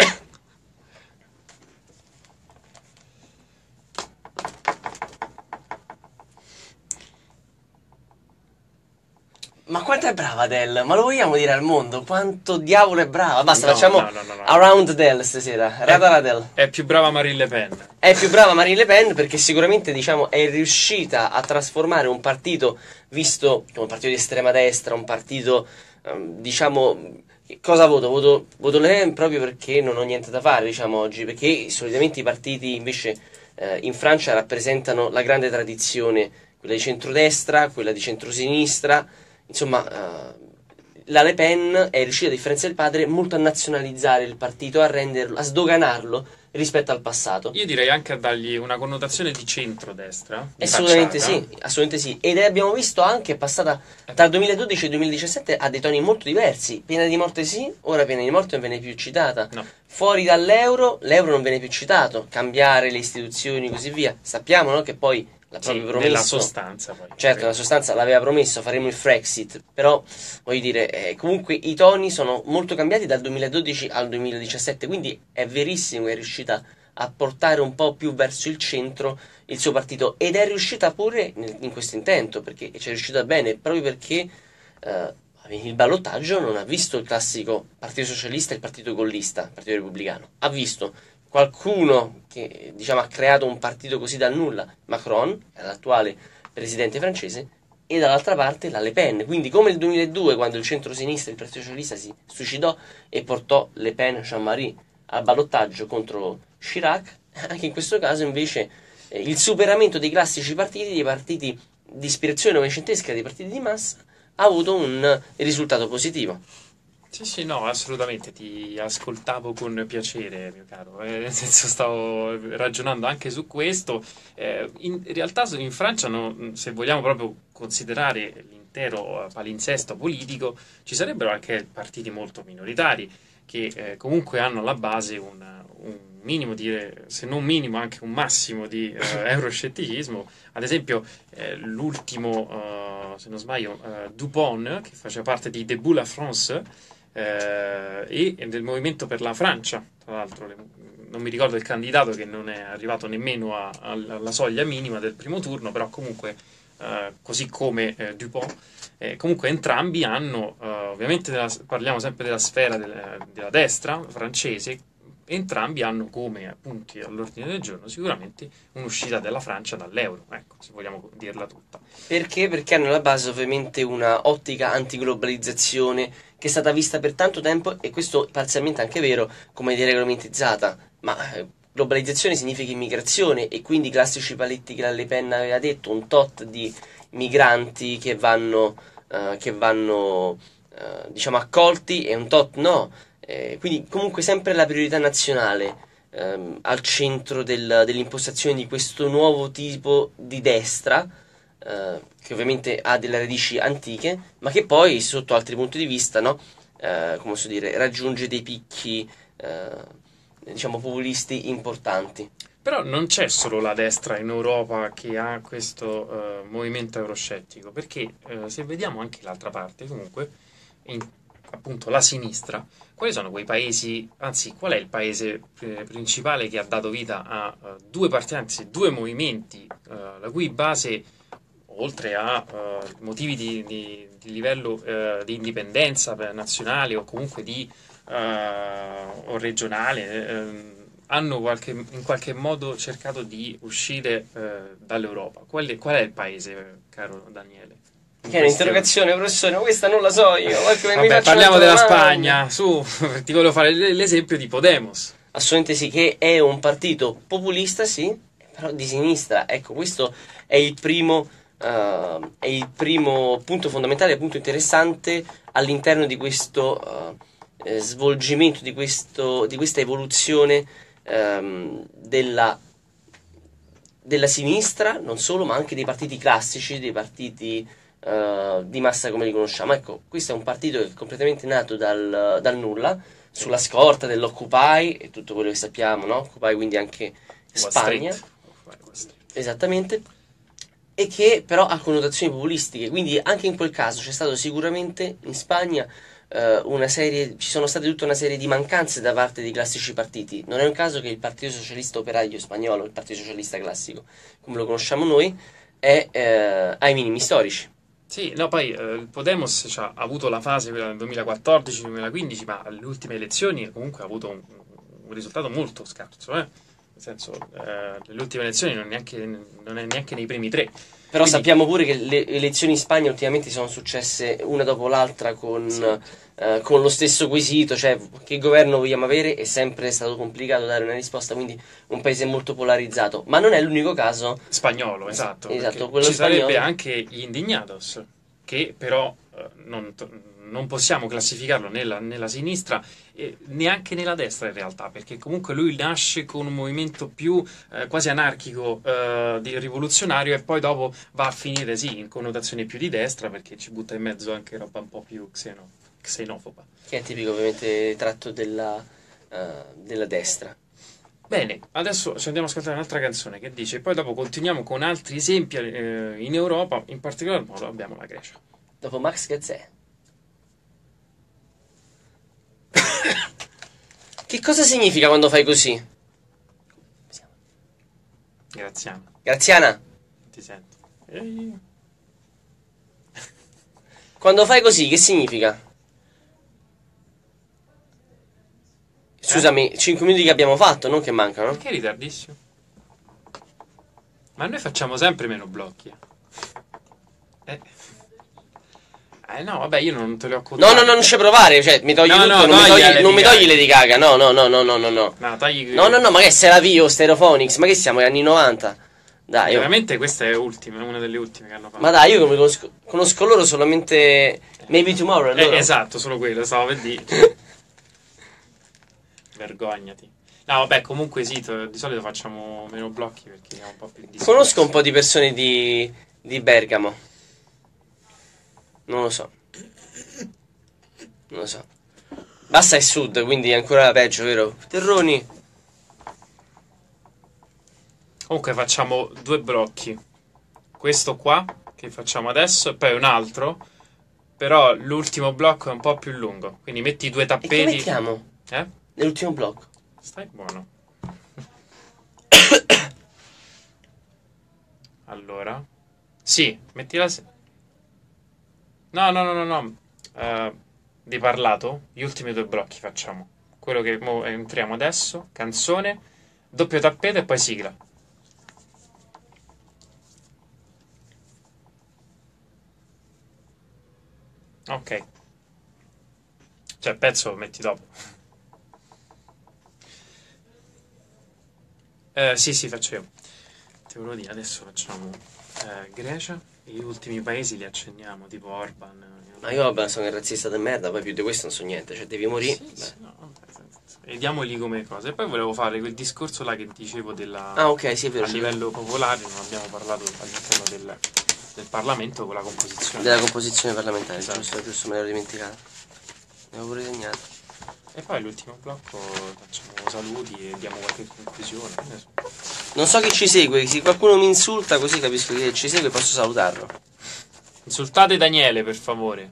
Speaker 2: Ma quanto è brava Adele? Ma lo vogliamo dire al mondo? Quanto diavolo è brava? Basta,
Speaker 1: No,
Speaker 2: facciamo
Speaker 1: no.
Speaker 2: Around Adele stasera. Radar Adele.
Speaker 1: È più brava Marine Le Pen.
Speaker 2: È più brava Marine Le Pen perché sicuramente, diciamo, è riuscita a trasformare un partito visto come un partito di estrema destra, un partito, diciamo... Cosa voto? Voto Le Pen proprio perché non ho niente da fare, diciamo, oggi, perché solitamente i partiti invece in Francia rappresentano la grande tradizione, quella di centrodestra, quella di centrosinistra. Insomma, la Le Pen è riuscita, a differenza del padre, molto a nazionalizzare il partito, a renderlo, a sdoganarlo rispetto al passato.
Speaker 1: Io direi anche a dargli una connotazione di centrodestra. Di
Speaker 2: Assolutamente
Speaker 1: facciata.
Speaker 2: sì, assolutamente sì. Ed abbiamo visto anche, è passata tra il 2012 e il 2017 a dei toni molto diversi. Pena di morte sì, ora pena di morte non viene più citata.
Speaker 1: No.
Speaker 2: Fuori dall'euro, l'euro non viene più citato. Cambiare le istituzioni e così via. Sappiamo, no, che poi l'ha
Speaker 1: Sì,
Speaker 2: proprio promesso.
Speaker 1: nella sostanza poi.
Speaker 2: Certo, nella sostanza l'aveva promesso, faremo il Frexit, però voglio dire, comunque i toni sono molto cambiati dal 2012 al 2017, quindi è verissimo che è riuscita a portare un po' più verso il centro il suo partito ed è riuscita pure in questo intento, perché ci è riuscita bene, proprio perché il ballottaggio non ha visto il classico partito socialista e il partito gollista, il partito repubblicano, ha visto qualcuno che, diciamo, ha creato un partito così dal nulla, Macron, l'attuale presidente francese, e dall'altra parte la Le Pen. Quindi come il 2002, quando il centro-sinistra, il Partito Socialista, si suicidò e portò Le Pen, Jean-Marie, al ballottaggio contro Chirac, anche in questo caso invece il superamento dei classici partiti, dei partiti di ispirazione novecentesca, dei partiti di massa, ha avuto un risultato positivo.
Speaker 1: Sì, no, assolutamente, ti ascoltavo con piacere, mio caro, nel senso stavo ragionando anche su questo. In realtà in Francia, se vogliamo proprio considerare l'intero palinsesto politico, ci sarebbero anche partiti molto minoritari che comunque hanno alla base un minimo di, se non minimo, anche un massimo di euroscetticismo. Ad esempio, l'ultimo, se non sbaglio, Dupont, che faceva parte di Debout la France, e del Movimento per la Francia, tra l'altro non mi ricordo il candidato, che non è arrivato nemmeno alla soglia minima del primo turno, però comunque così come Dupont, comunque entrambi hanno, ovviamente parliamo sempre della sfera della destra francese, entrambi hanno come punti all'ordine del giorno sicuramente un'uscita della Francia dall'euro, ecco. se vogliamo dirla tutta.
Speaker 2: Perché? Perché hanno alla base ovviamente una ottica antiglobalizzazione che è stata vista per tanto tempo, e questo parzialmente anche vero, come deregolamentizzata. Ma globalizzazione significa immigrazione, e quindi i classici paletti che la Le Pen aveva detto, un tot di migranti che vanno diciamo accolti e un tot no. Quindi comunque sempre la priorità nazionale al centro dell'impostazione di questo nuovo tipo di destra, che ovviamente ha delle radici antiche, ma che poi sotto altri punti di vista, no, come posso dire, raggiunge dei picchi diciamo populisti importanti.
Speaker 1: Però non c'è solo la destra in Europa che ha questo movimento euroscettico, perché se vediamo anche l'altra parte, comunque, appunto la sinistra, quali sono quei paesi, anzi, qual è il paese principale che ha dato vita a due partiti, anzi, due movimenti, la cui base, oltre a motivi di livello di indipendenza nazionale o comunque o regionale, hanno in qualche modo cercato di uscire dall'Europa. Qual è il paese, caro Daniele?
Speaker 2: Che è un'interrogazione, professore, ma questa non la so io.
Speaker 1: Vabbè, parliamo della Spagna. Su, ti volevo fare l'esempio di Podemos.
Speaker 2: Assolutamente sì, che è un partito populista, sì, però di sinistra. Ecco, questo è il primo punto fondamentale, punto interessante all'interno di questo svolgimento, di questa evoluzione della sinistra, non solo, ma anche dei partiti classici, dei partiti di massa come li conosciamo. Ecco, questo è un partito che è completamente nato dal nulla, sulla scorta dell'Occupy e tutto quello che sappiamo, no? Occupy, quindi anche Spagna, esattamente, e che però ha connotazioni populistiche, quindi anche in quel caso c'è stato sicuramente in Spagna ci sono state tutta una serie di mancanze da parte dei classici partiti. Non è un caso che il Partito Socialista Operaio Spagnolo, il Partito Socialista classico, come lo conosciamo noi, è ai minimi storici.
Speaker 1: Sì, no, poi il Podemos ha avuto la fase quella del 2014-2015, ma alle ultime elezioni comunque ha avuto un risultato molto scarso, Nel senso, le ultime elezioni non è neanche nei primi tre.
Speaker 2: Però
Speaker 1: Quindi,
Speaker 2: sappiamo pure che le elezioni in Spagna ultimamente sono successe una dopo l'altra con lo stesso quesito, cioè che governo vogliamo avere. È sempre stato complicato dare una risposta, quindi un paese molto polarizzato. Ma non è l'unico caso
Speaker 1: spagnolo, esatto.
Speaker 2: Esatto, quello
Speaker 1: ci sarebbe
Speaker 2: spagnolo.
Speaker 1: anche gli Indignados, che però non possiamo classificarlo nella sinistra e neanche nella destra in realtà, perché comunque lui nasce con un movimento più quasi anarchico, rivoluzionario, e poi dopo va a finire sì in connotazioni più di destra, perché ci butta in mezzo anche roba un po' più xenofoba.
Speaker 2: Che è tipico ovviamente tratto della destra.
Speaker 1: Bene, adesso ci andiamo a ascoltare un'altra canzone che dice, poi dopo continuiamo con altri esempi in Europa, in particolar modo abbiamo la Grecia.
Speaker 2: Dopo Max Gazzè. Che cosa significa quando fai così?
Speaker 1: Graziano,
Speaker 2: Graziana,
Speaker 1: ti sento.
Speaker 2: quando fai così che significa? Scusami, 5 minuti che abbiamo fatto, non che mancano.
Speaker 1: Perché ritardissimo? Ma noi facciamo sempre meno blocchi. No, vabbè, io non te li ho
Speaker 2: No,
Speaker 1: contati.
Speaker 2: non ci provare, cioè mi togli
Speaker 1: No,
Speaker 2: tutto,
Speaker 1: no,
Speaker 2: non mi
Speaker 1: Lady
Speaker 2: togli Lady Gaga, no.
Speaker 1: No, tagli.
Speaker 2: No, ma che sei la Vio, Stereophonics, ma che siamo agli anni 90? Dai,
Speaker 1: Veramente questa è una delle ultime che hanno fatto.
Speaker 2: ma dai, io come conosco loro solamente Maybe Tomorrow, allora.
Speaker 1: Esatto, solo quello, stavo per dire. Vergognati. No, vabbè, comunque sì, di solito facciamo meno blocchi perché siamo un po' più dispersi.
Speaker 2: Conosco un po' di persone di Bergamo. Non lo so. Bassa è sud, quindi è ancora peggio, vero? Terroni.
Speaker 1: Comunque facciamo 2 blocchi. Questo qua, che facciamo adesso, e poi un altro. Però l'ultimo blocco è un po' più lungo. Quindi metti 2
Speaker 2: E che
Speaker 1: tappeti.
Speaker 2: mettiamo? Nell'ultimo blocco.
Speaker 1: Stai buono. Allora. Sì, mettila. No. Di parlato, gli ultimi 2 blocchi facciamo. Quello che entriamo adesso, canzone, doppio tappeto e poi sigla. Ok. Cioè, il pezzo lo metti dopo. Sì, faccio io. Ti volevo dire, adesso facciamo Grecia e gli ultimi paesi li accenniamo, tipo Orban.
Speaker 2: Ma io vabbè sono un razzista di merda, poi più di questo non so niente, cioè devi morire.
Speaker 1: Sì, no, vabbè, e diamogli come cosa. E poi volevo fare quel discorso là che dicevo
Speaker 2: Ah ok, sì, è vero.
Speaker 1: a livello popolare, non abbiamo parlato all'interno del Parlamento con la composizione.
Speaker 2: Della composizione parlamentare,
Speaker 1: Esatto.
Speaker 2: giusto, me l'ero dimenticato. Ne avevo pure segnato.
Speaker 1: E poi l'ultimo blocco facciamo saluti e diamo qualche conclusione. Che ne so.
Speaker 2: Non so chi ci segue, se qualcuno mi insulta così capisco che ci segue e posso salutarlo.
Speaker 1: Insultate Daniele, per favore.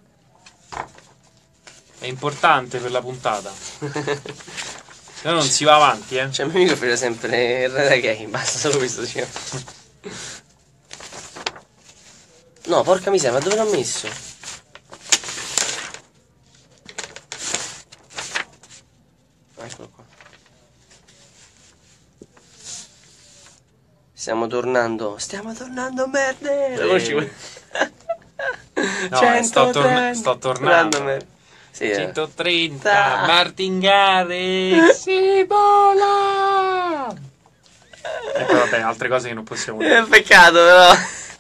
Speaker 1: È importante per la puntata. Se no non si va avanti, eh.
Speaker 2: Cioè, il mio amico fa sempre il re gay, basta solo questo, diciamo. No, porca miseria, ma dove l'ho messo? Eccolo qua. Stiamo tornando, merde! Lo conosci quel-
Speaker 1: No,
Speaker 2: 130,
Speaker 1: sto tornando.
Speaker 2: merde. Sì,
Speaker 1: 130 Martingare si vola. E poi vabbè, altre cose che non possiamo dire.
Speaker 2: È peccato però.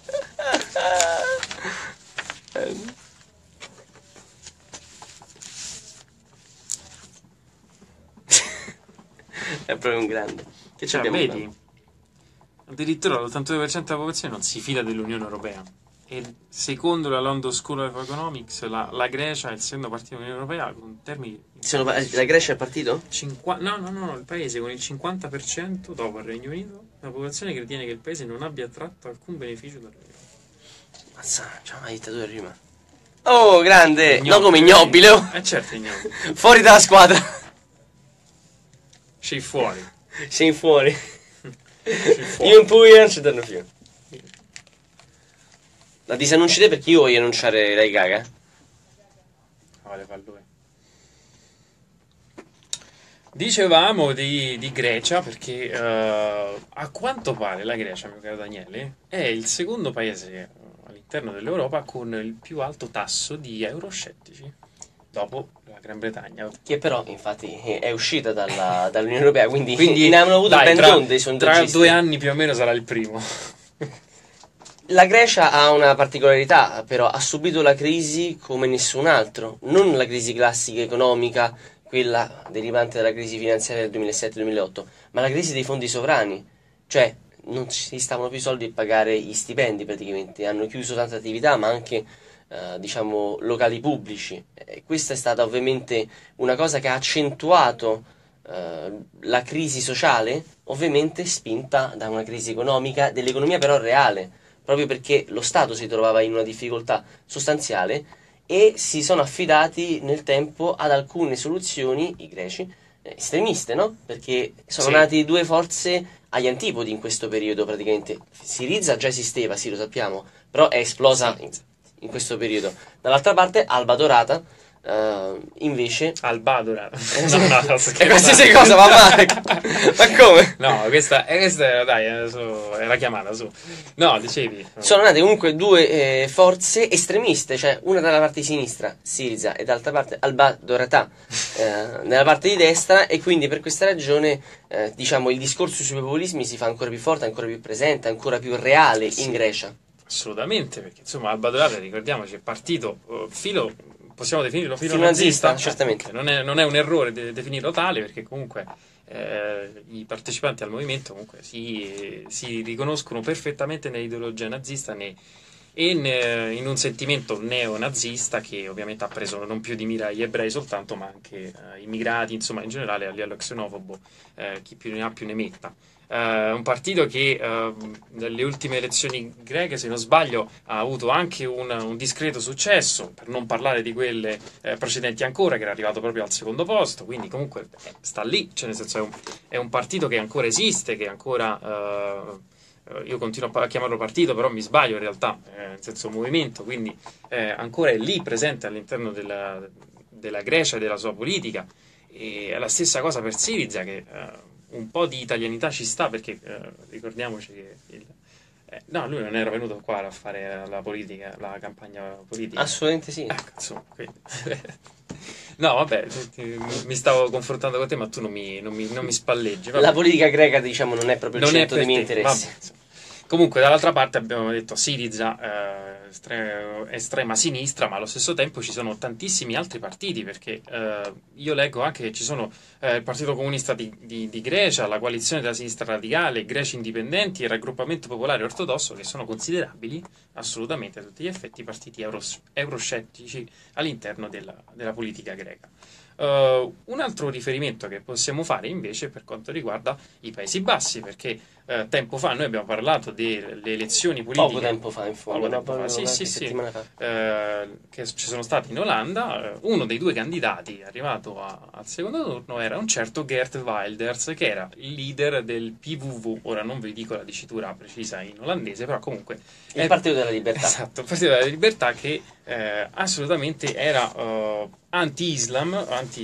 Speaker 2: È proprio un grande. Che ci
Speaker 1: Cioè,
Speaker 2: abbiamo
Speaker 1: vedi?
Speaker 2: fatto?
Speaker 1: Addirittura l'82% della popolazione non si fida dell'Unione Europea. E secondo la London School of Economics, la Grecia è il secondo partito dell'Unione Europea con termini.
Speaker 2: La Grecia è il partito?
Speaker 1: No, il paese con il 50% dopo il Regno Unito, la popolazione che ritiene che il paese non abbia tratto alcun beneficio dall'Unione.
Speaker 2: Mazza, c'è una dittatura prima. Oh, grande!
Speaker 1: Ignobile.
Speaker 2: No, come ignobile. Oh.
Speaker 1: Certo, ignobile.
Speaker 2: Fuori dalla squadra.
Speaker 1: Sei fuori.
Speaker 2: Sei fuori.
Speaker 1: Sei fuori.
Speaker 2: Io in Puglia non ci danno più. La disannunci te perché io voglio annunciare Lady Gaga.
Speaker 1: Vale, fa lui. Dicevamo di Grecia perché a quanto pare la Grecia, mio caro Daniele, è il secondo paese all'interno dell'Europa con il più alto tasso di euroscettici dopo la Gran Bretagna.
Speaker 2: Che però, infatti, è uscita dall'Unione Europea, quindi
Speaker 1: Quindi
Speaker 2: ne hanno avuto
Speaker 1: dai,
Speaker 2: ben
Speaker 1: tra
Speaker 2: donde i sondaggisti.
Speaker 1: 2 anni più o meno sarà il primo.
Speaker 2: La Grecia ha una particolarità, però ha subito la crisi come nessun altro, non la crisi classica economica, quella derivante dalla crisi finanziaria del 2007-2008, ma la crisi dei fondi sovrani, cioè non ci stavano più soldi per pagare gli stipendi praticamente, hanno chiuso tante attività, ma anche diciamo locali pubblici. Questa è stata ovviamente una cosa che ha accentuato la crisi sociale, ovviamente spinta da una crisi economica, dell'economia però reale, proprio perché lo Stato si trovava in una difficoltà sostanziale e si sono affidati nel tempo ad alcune soluzioni, i greci, estremiste, no? Perché sono
Speaker 1: Sì.
Speaker 2: nati due forze agli antipodi in questo periodo praticamente. Siriza già esisteva, sì, lo sappiamo, però è esplosa in questo periodo. Dall'altra parte Alba Dorata, invece...
Speaker 1: Albadora.
Speaker 2: È qualsiasi cosa, va male. Ma come?
Speaker 1: No, questa era, dai, era chiamata su. No, dicevi.
Speaker 2: Sono nate comunque due forze estremiste, cioè una dalla parte di sinistra, Siriza, e dall'altra parte Alba Dorata, nella parte di destra, e quindi per questa ragione diciamo il discorso sui populismi si fa ancora più forte, ancora più presente, ancora più reale in Grecia.
Speaker 1: Assolutamente, perché insomma Alba Dorata, ricordiamoci, è partito filo, possiamo definirlo filo
Speaker 2: Filo nazista,
Speaker 1: Cioè,
Speaker 2: certamente.
Speaker 1: non è un errore definirlo tale, perché comunque i partecipanti al movimento comunque si riconoscono perfettamente nell'ideologia nazista in un sentimento neonazista che ovviamente ha preso non più di mira gli ebrei soltanto, ma anche immigrati, insomma in generale a livello xenofobo, chi più ne ha più ne metta. Un partito che nelle ultime elezioni greche, se non sbaglio, ha avuto anche un discreto successo, per non parlare di quelle precedenti ancora, che era arrivato proprio al secondo posto, quindi comunque sta lì, cioè nel senso è un partito che ancora esiste, che ancora... io continuo a chiamarlo partito, però mi sbaglio in realtà, nel senso movimento, quindi ancora è lì presente all'interno della Grecia e della sua politica. E è la stessa cosa per Siriza, che un po' di italianità ci sta, perché ricordiamoci che No, lui non era venuto qua a fare la politica, la campagna politica.
Speaker 2: Assolutamente sì.
Speaker 1: Ecco, insomma, quindi. No, vabbè, mi stavo confrontando con te, ma tu non mi spalleggi. Vabbè.
Speaker 2: La politica greca, diciamo, non è proprio il
Speaker 1: Non è
Speaker 2: centro
Speaker 1: per
Speaker 2: dei miei
Speaker 1: te,
Speaker 2: interessi.
Speaker 1: vabbè, insomma. Comunque, dall'altra parte abbiamo detto Siriza, estrema sinistra, ma allo stesso tempo ci sono tantissimi altri partiti, perché io leggo anche che ci sono il Partito Comunista di Grecia, la coalizione della sinistra radicale, i greci indipendenti e il raggruppamento popolare ortodosso, che sono considerabili assolutamente a tutti gli effetti partiti euroscettici all'interno della politica greca. Un altro riferimento che possiamo fare invece per quanto riguarda i Paesi Bassi, perché tempo fa noi abbiamo parlato delle elezioni politiche.
Speaker 2: Poco tempo fa, in fondo,
Speaker 1: Poco
Speaker 2: no?
Speaker 1: tempo fa,
Speaker 2: Proprio
Speaker 1: sì,
Speaker 2: qualche
Speaker 1: sì, sì,
Speaker 2: settimana fa.
Speaker 1: che ci sono stati in Olanda. Uno dei due candidati arrivato al secondo turno era un certo Geert Wilders, che era il leader del PVV. Ora non vi dico la dicitura precisa in olandese, però comunque
Speaker 2: Il Partito della Libertà.
Speaker 1: Esatto, il Partito della Libertà, che assolutamente era anti-Islam,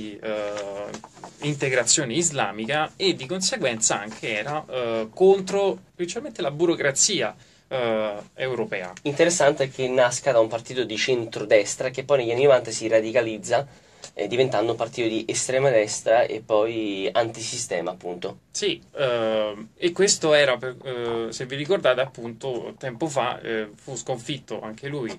Speaker 1: anti-integrazione islamica, e di conseguenza anche era contro principalmente la burocrazia europea.
Speaker 2: Interessante è che nasca da un partito di centrodestra che poi negli anni 90 si radicalizza diventando un partito di estrema destra e poi antisistema, appunto.
Speaker 1: Sì, e questo era, se vi ricordate, appunto, tempo fa fu sconfitto anche lui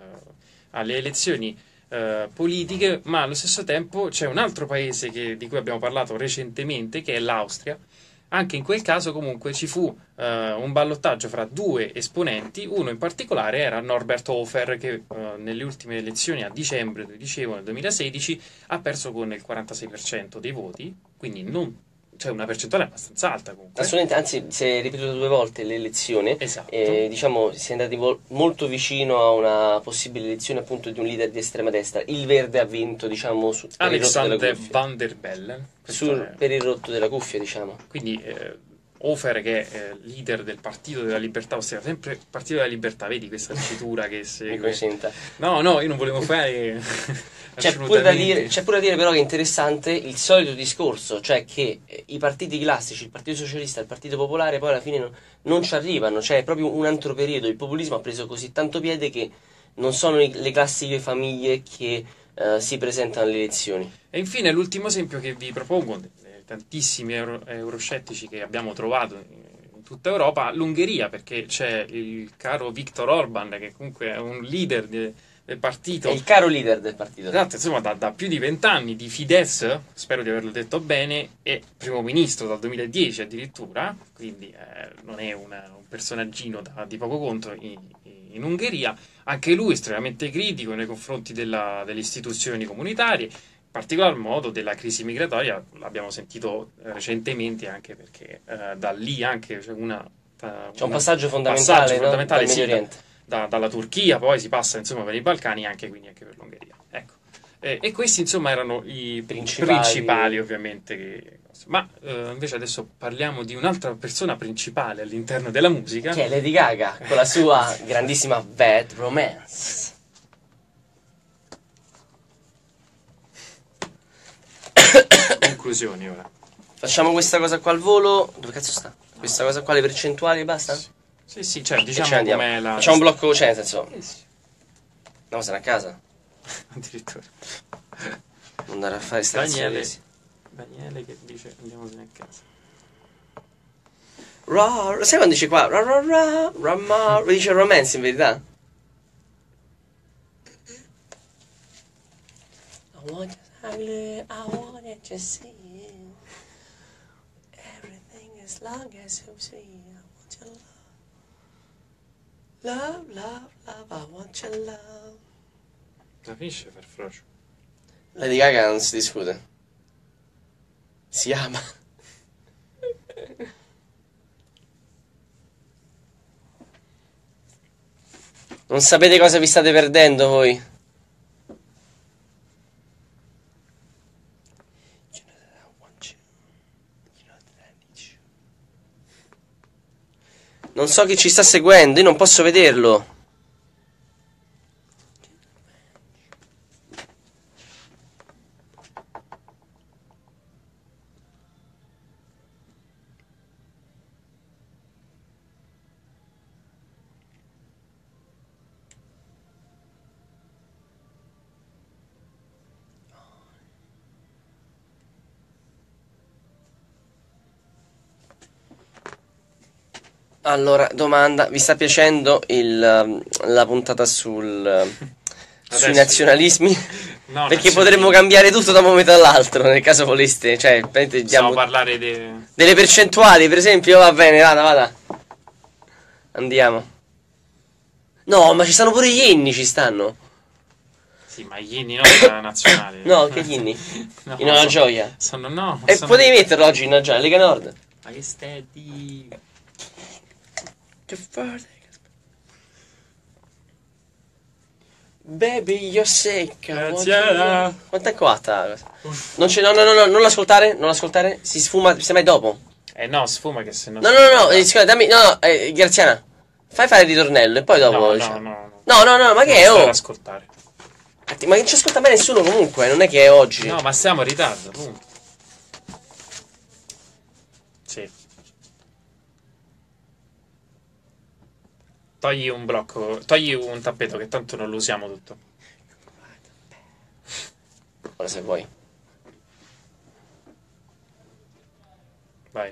Speaker 1: alle elezioni politiche, ma allo stesso tempo c'è un altro paese di cui abbiamo parlato recentemente, che è l'Austria. Anche in quel caso comunque ci fu un ballottaggio fra due esponenti. Uno in particolare era Norbert Hofer, che nelle ultime elezioni a dicembre, dicevo, nel 2016, ha perso con il 46% dei voti, quindi cioè una percentuale abbastanza alta comunque.
Speaker 2: Assolutamente, anzi, si è ripetuta 2 volte l'elezione
Speaker 1: Esatto.
Speaker 2: e diciamo si è andati molto vicino a una possibile elezione appunto di un leader di estrema destra. Il Verde ha vinto, diciamo, per il rotto della
Speaker 1: Alexander
Speaker 2: cuffia.
Speaker 1: Van der Bellen. Questo è-
Speaker 2: Per il rotto della cuffia, diciamo.
Speaker 1: Quindi Hofer, che è leader del Partito della Libertà, ossia sempre Partito della Libertà, vedi questa dicitura che
Speaker 2: Mi
Speaker 1: segue.
Speaker 2: consenta.
Speaker 1: No, io non volevo fare
Speaker 2: C'è pure da
Speaker 1: assolutamente.
Speaker 2: dire però che è interessante il solito discorso, cioè che i partiti classici, il Partito Socialista e il Partito Popolare poi alla fine non ci arrivano, cioè è proprio un altro periodo, il populismo ha preso così tanto piede che non sono le classiche famiglie che si presentano alle elezioni.
Speaker 1: E infine l'ultimo esempio che vi propongo, tantissimi euroscettici che abbiamo trovato in tutta Europa, l'Ungheria, perché c'è il caro Viktor Orban, che comunque è un leader del partito.
Speaker 2: È il caro leader del partito.
Speaker 1: Esatto, insomma, da più di 20 anni di Fidesz, spero di averlo detto bene, è primo ministro dal 2010 addirittura, quindi non è un personaggino di poco conto in Ungheria. Anche lui estremamente critico nei confronti delle istituzioni comunitarie, in particolar modo della crisi migratoria. L'abbiamo sentito recentemente, anche perché da lì anche c'è
Speaker 2: C'è un
Speaker 1: un
Speaker 2: passaggio fondamentale, no? Dal Medio
Speaker 1: sì,
Speaker 2: Oriente.
Speaker 1: dalla Turchia, poi si passa insomma per i Balcani, quindi anche per l'Ungheria. Ecco. E questi insomma erano i principali ovviamente. Ma invece adesso parliamo di un'altra persona principale all'interno della musica.
Speaker 2: Che è Lady Gaga, con la sua grandissima Bad Romance.
Speaker 1: Conclusioni ora.
Speaker 2: Facciamo questa cosa qua al volo. Dove cazzo sta? Questa cosa qua, le percentuali e basta?
Speaker 1: Sì, cioè
Speaker 2: E ce ne
Speaker 1: diciamo
Speaker 2: andiamo.
Speaker 1: com'è la.
Speaker 2: Facciamo un blocco, cioè nel senso.
Speaker 1: Sì,
Speaker 2: No, sarà a casa.
Speaker 1: addirittura.
Speaker 2: Non andare a fare
Speaker 1: Daniele,
Speaker 2: stazioni.
Speaker 1: Daniele che dice andiamosene a casa.
Speaker 2: Sai quando dice qua? Dice romance in verità? I want you to see everything as long as you see. I want your love. Love, I want your love.
Speaker 1: La finisce per frocio.
Speaker 2: Lady Gaga non si discute. Si ama. Non sapete cosa vi state perdendo voi. Non so chi ci sta seguendo, io non posso vederlo. Allora, domanda, vi sta piacendo la puntata sui
Speaker 1: Adesso-
Speaker 2: nazionalismi?
Speaker 1: No,
Speaker 2: Perché
Speaker 1: nazionalismi.
Speaker 2: potremmo cambiare tutto da un momento all'altro, nel caso voleste, cioè,
Speaker 1: Possiamo
Speaker 2: diamo
Speaker 1: parlare
Speaker 2: delle percentuali, per esempio, va bene, vada. Andiamo. No, ma ci stanno pure gli inni, ci stanno.
Speaker 1: Sì, ma gli inni non della nazionale.
Speaker 2: No, che gli inni?
Speaker 1: No,
Speaker 2: In una gioia.
Speaker 1: Sono no.
Speaker 2: E
Speaker 1: sono-
Speaker 2: potevi metterlo oggi in una gioia, Lega Nord.
Speaker 1: Ma che stai di...
Speaker 2: Che fare? Baby, you're sick.
Speaker 1: Grazie.
Speaker 2: Quanto è cotta? Non c'è, no, non l'ascoltare. Si sfuma, semmai dopo.
Speaker 1: No, sfuma che se no...
Speaker 2: No, scusa, dammi, Graziana. Fai fare il ritornello e poi dopo.
Speaker 1: No,
Speaker 2: diciamo.
Speaker 1: no.
Speaker 2: No, ma che è?
Speaker 1: Non
Speaker 2: Oh?
Speaker 1: stare ad ascoltare.
Speaker 2: Ma non ci ascolta mai nessuno comunque, non è che è oggi.
Speaker 1: No, ma siamo in ritardo, punto. Sì. Togli un blocco, togli un tappeto che tanto non lo usiamo tutto.
Speaker 2: Ora se vuoi.
Speaker 1: Vai.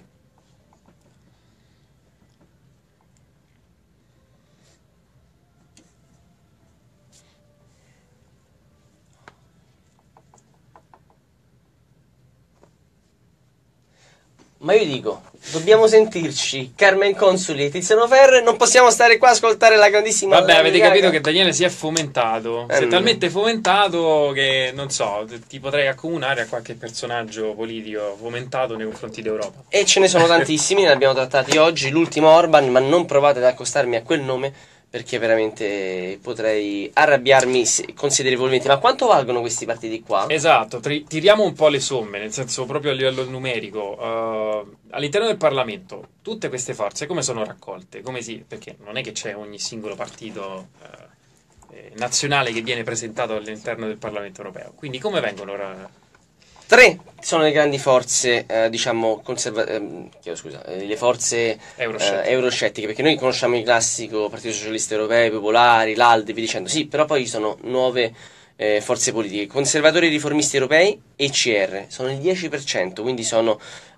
Speaker 2: Ma io dico, dobbiamo sentirci Carmen Consoli e Tiziano Ferro e non possiamo stare qua a ascoltare la grandissima
Speaker 1: Vabbè, avete
Speaker 2: Lady Gaga.
Speaker 1: capito che Daniele si è fomentato. Si è
Speaker 2: no.
Speaker 1: talmente fomentato che, non so, ti potrei accomunare a qualche personaggio politico fomentato nei confronti d'Europa.
Speaker 2: E ce ne sono tantissimi, ne abbiamo trattati oggi, l'ultimo Orban, ma non provate ad accostarmi a quel nome perché veramente potrei arrabbiarmi considerevolmente. Ma quanto valgono questi partiti qua?
Speaker 1: Esatto, tiriamo un po' le somme, nel senso proprio a livello numerico. All'interno del Parlamento, tutte queste forze come sono raccolte? Perché non è che c'è ogni singolo partito nazionale che viene presentato all'interno del Parlamento europeo. Quindi come vengono...
Speaker 2: Tre sono le grandi forze, diciamo, le forze euroscettiche, perché noi conosciamo il classico Partito Socialista Europeo, i Popolari, l'ALDE, vi dicendo, sì, però poi ci sono nuove forze politiche, conservatori e riformisti europei e CR, sono il 10%, quindi sono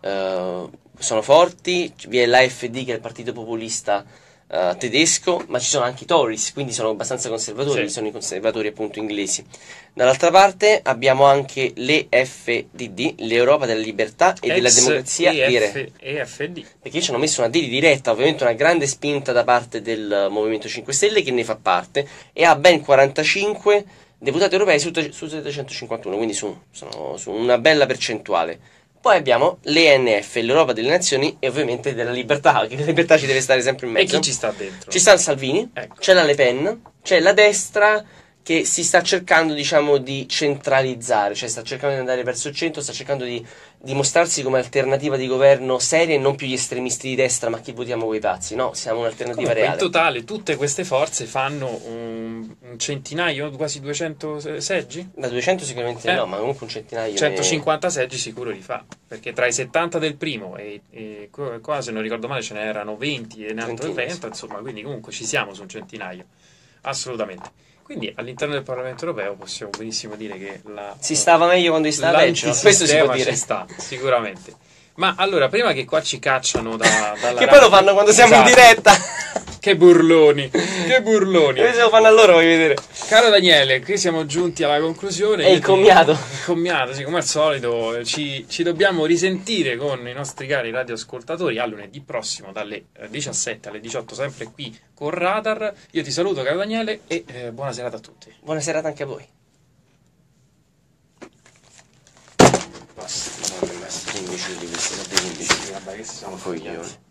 Speaker 2: forti, vi è l'AfD che è il partito populista tedesco, ma ci sono anche i Tories, quindi sono abbastanza conservatori,
Speaker 1: Sì.
Speaker 2: sono i conservatori appunto inglesi. Dall'altra parte abbiamo anche l'EFDD, l'Europa della libertà e della democrazia diretta.
Speaker 1: EFD.
Speaker 2: Perché ci hanno messo una D di diretta, ovviamente una grande spinta da parte del Movimento 5 Stelle che ne fa parte e ha ben 45 deputati europei su 751, quindi sono su una bella percentuale. Poi abbiamo l'ENF, l'Europa delle Nazioni e ovviamente della libertà, che la libertà ci deve stare sempre in
Speaker 1: E
Speaker 2: mezzo.
Speaker 1: chi ci sta dentro?
Speaker 2: Ci sta il Salvini,
Speaker 1: Ecco.
Speaker 2: c'è la Le Pen, c'è la destra che si sta cercando, diciamo, di centralizzare, cioè sta cercando di andare verso il centro, sta cercando di dimostrarsi come alternativa di governo seria e non più gli estremisti di destra, ma chi votiamo quei pazzi, no, siamo un'alternativa
Speaker 1: Comunque, in
Speaker 2: reale.
Speaker 1: totale tutte queste forze fanno un centinaio, quasi 200 seggi?
Speaker 2: Da 200 sicuramente no, ma comunque un centinaio.
Speaker 1: 150 seggi sicuro li fa, perché tra i 70 del primo e qua se non ricordo male ce n'erano 20 e ne altro 30, insomma, quindi comunque ci siamo su un centinaio, assolutamente. Quindi all'interno del Parlamento europeo possiamo benissimo dire che
Speaker 2: si stava meglio quando si stava peggio, questo si può dire.
Speaker 1: Ci sta, sicuramente. Ma allora, prima che qua ci cacciano dalla
Speaker 2: che poi lo fanno quando siamo in diretta.
Speaker 1: Che burloni, che burloni.
Speaker 2: Se lo fanno a loro, vuoi vedere.
Speaker 1: Caro Daniele, qui siamo giunti alla conclusione.
Speaker 2: È il commiato.
Speaker 1: Il commiato, sì, come al solito ci dobbiamo risentire con i nostri cari radioascoltatori a lunedì prossimo dalle 17 alle 18, sempre qui con Radar. Io ti saluto, caro Daniele, e buona serata a tutti.
Speaker 2: Buona serata anche a voi.
Speaker 1: Basta.
Speaker 2: Madonna, questi sono degli imbecilli,
Speaker 1: Vabbè, che si sono
Speaker 2: coglioni.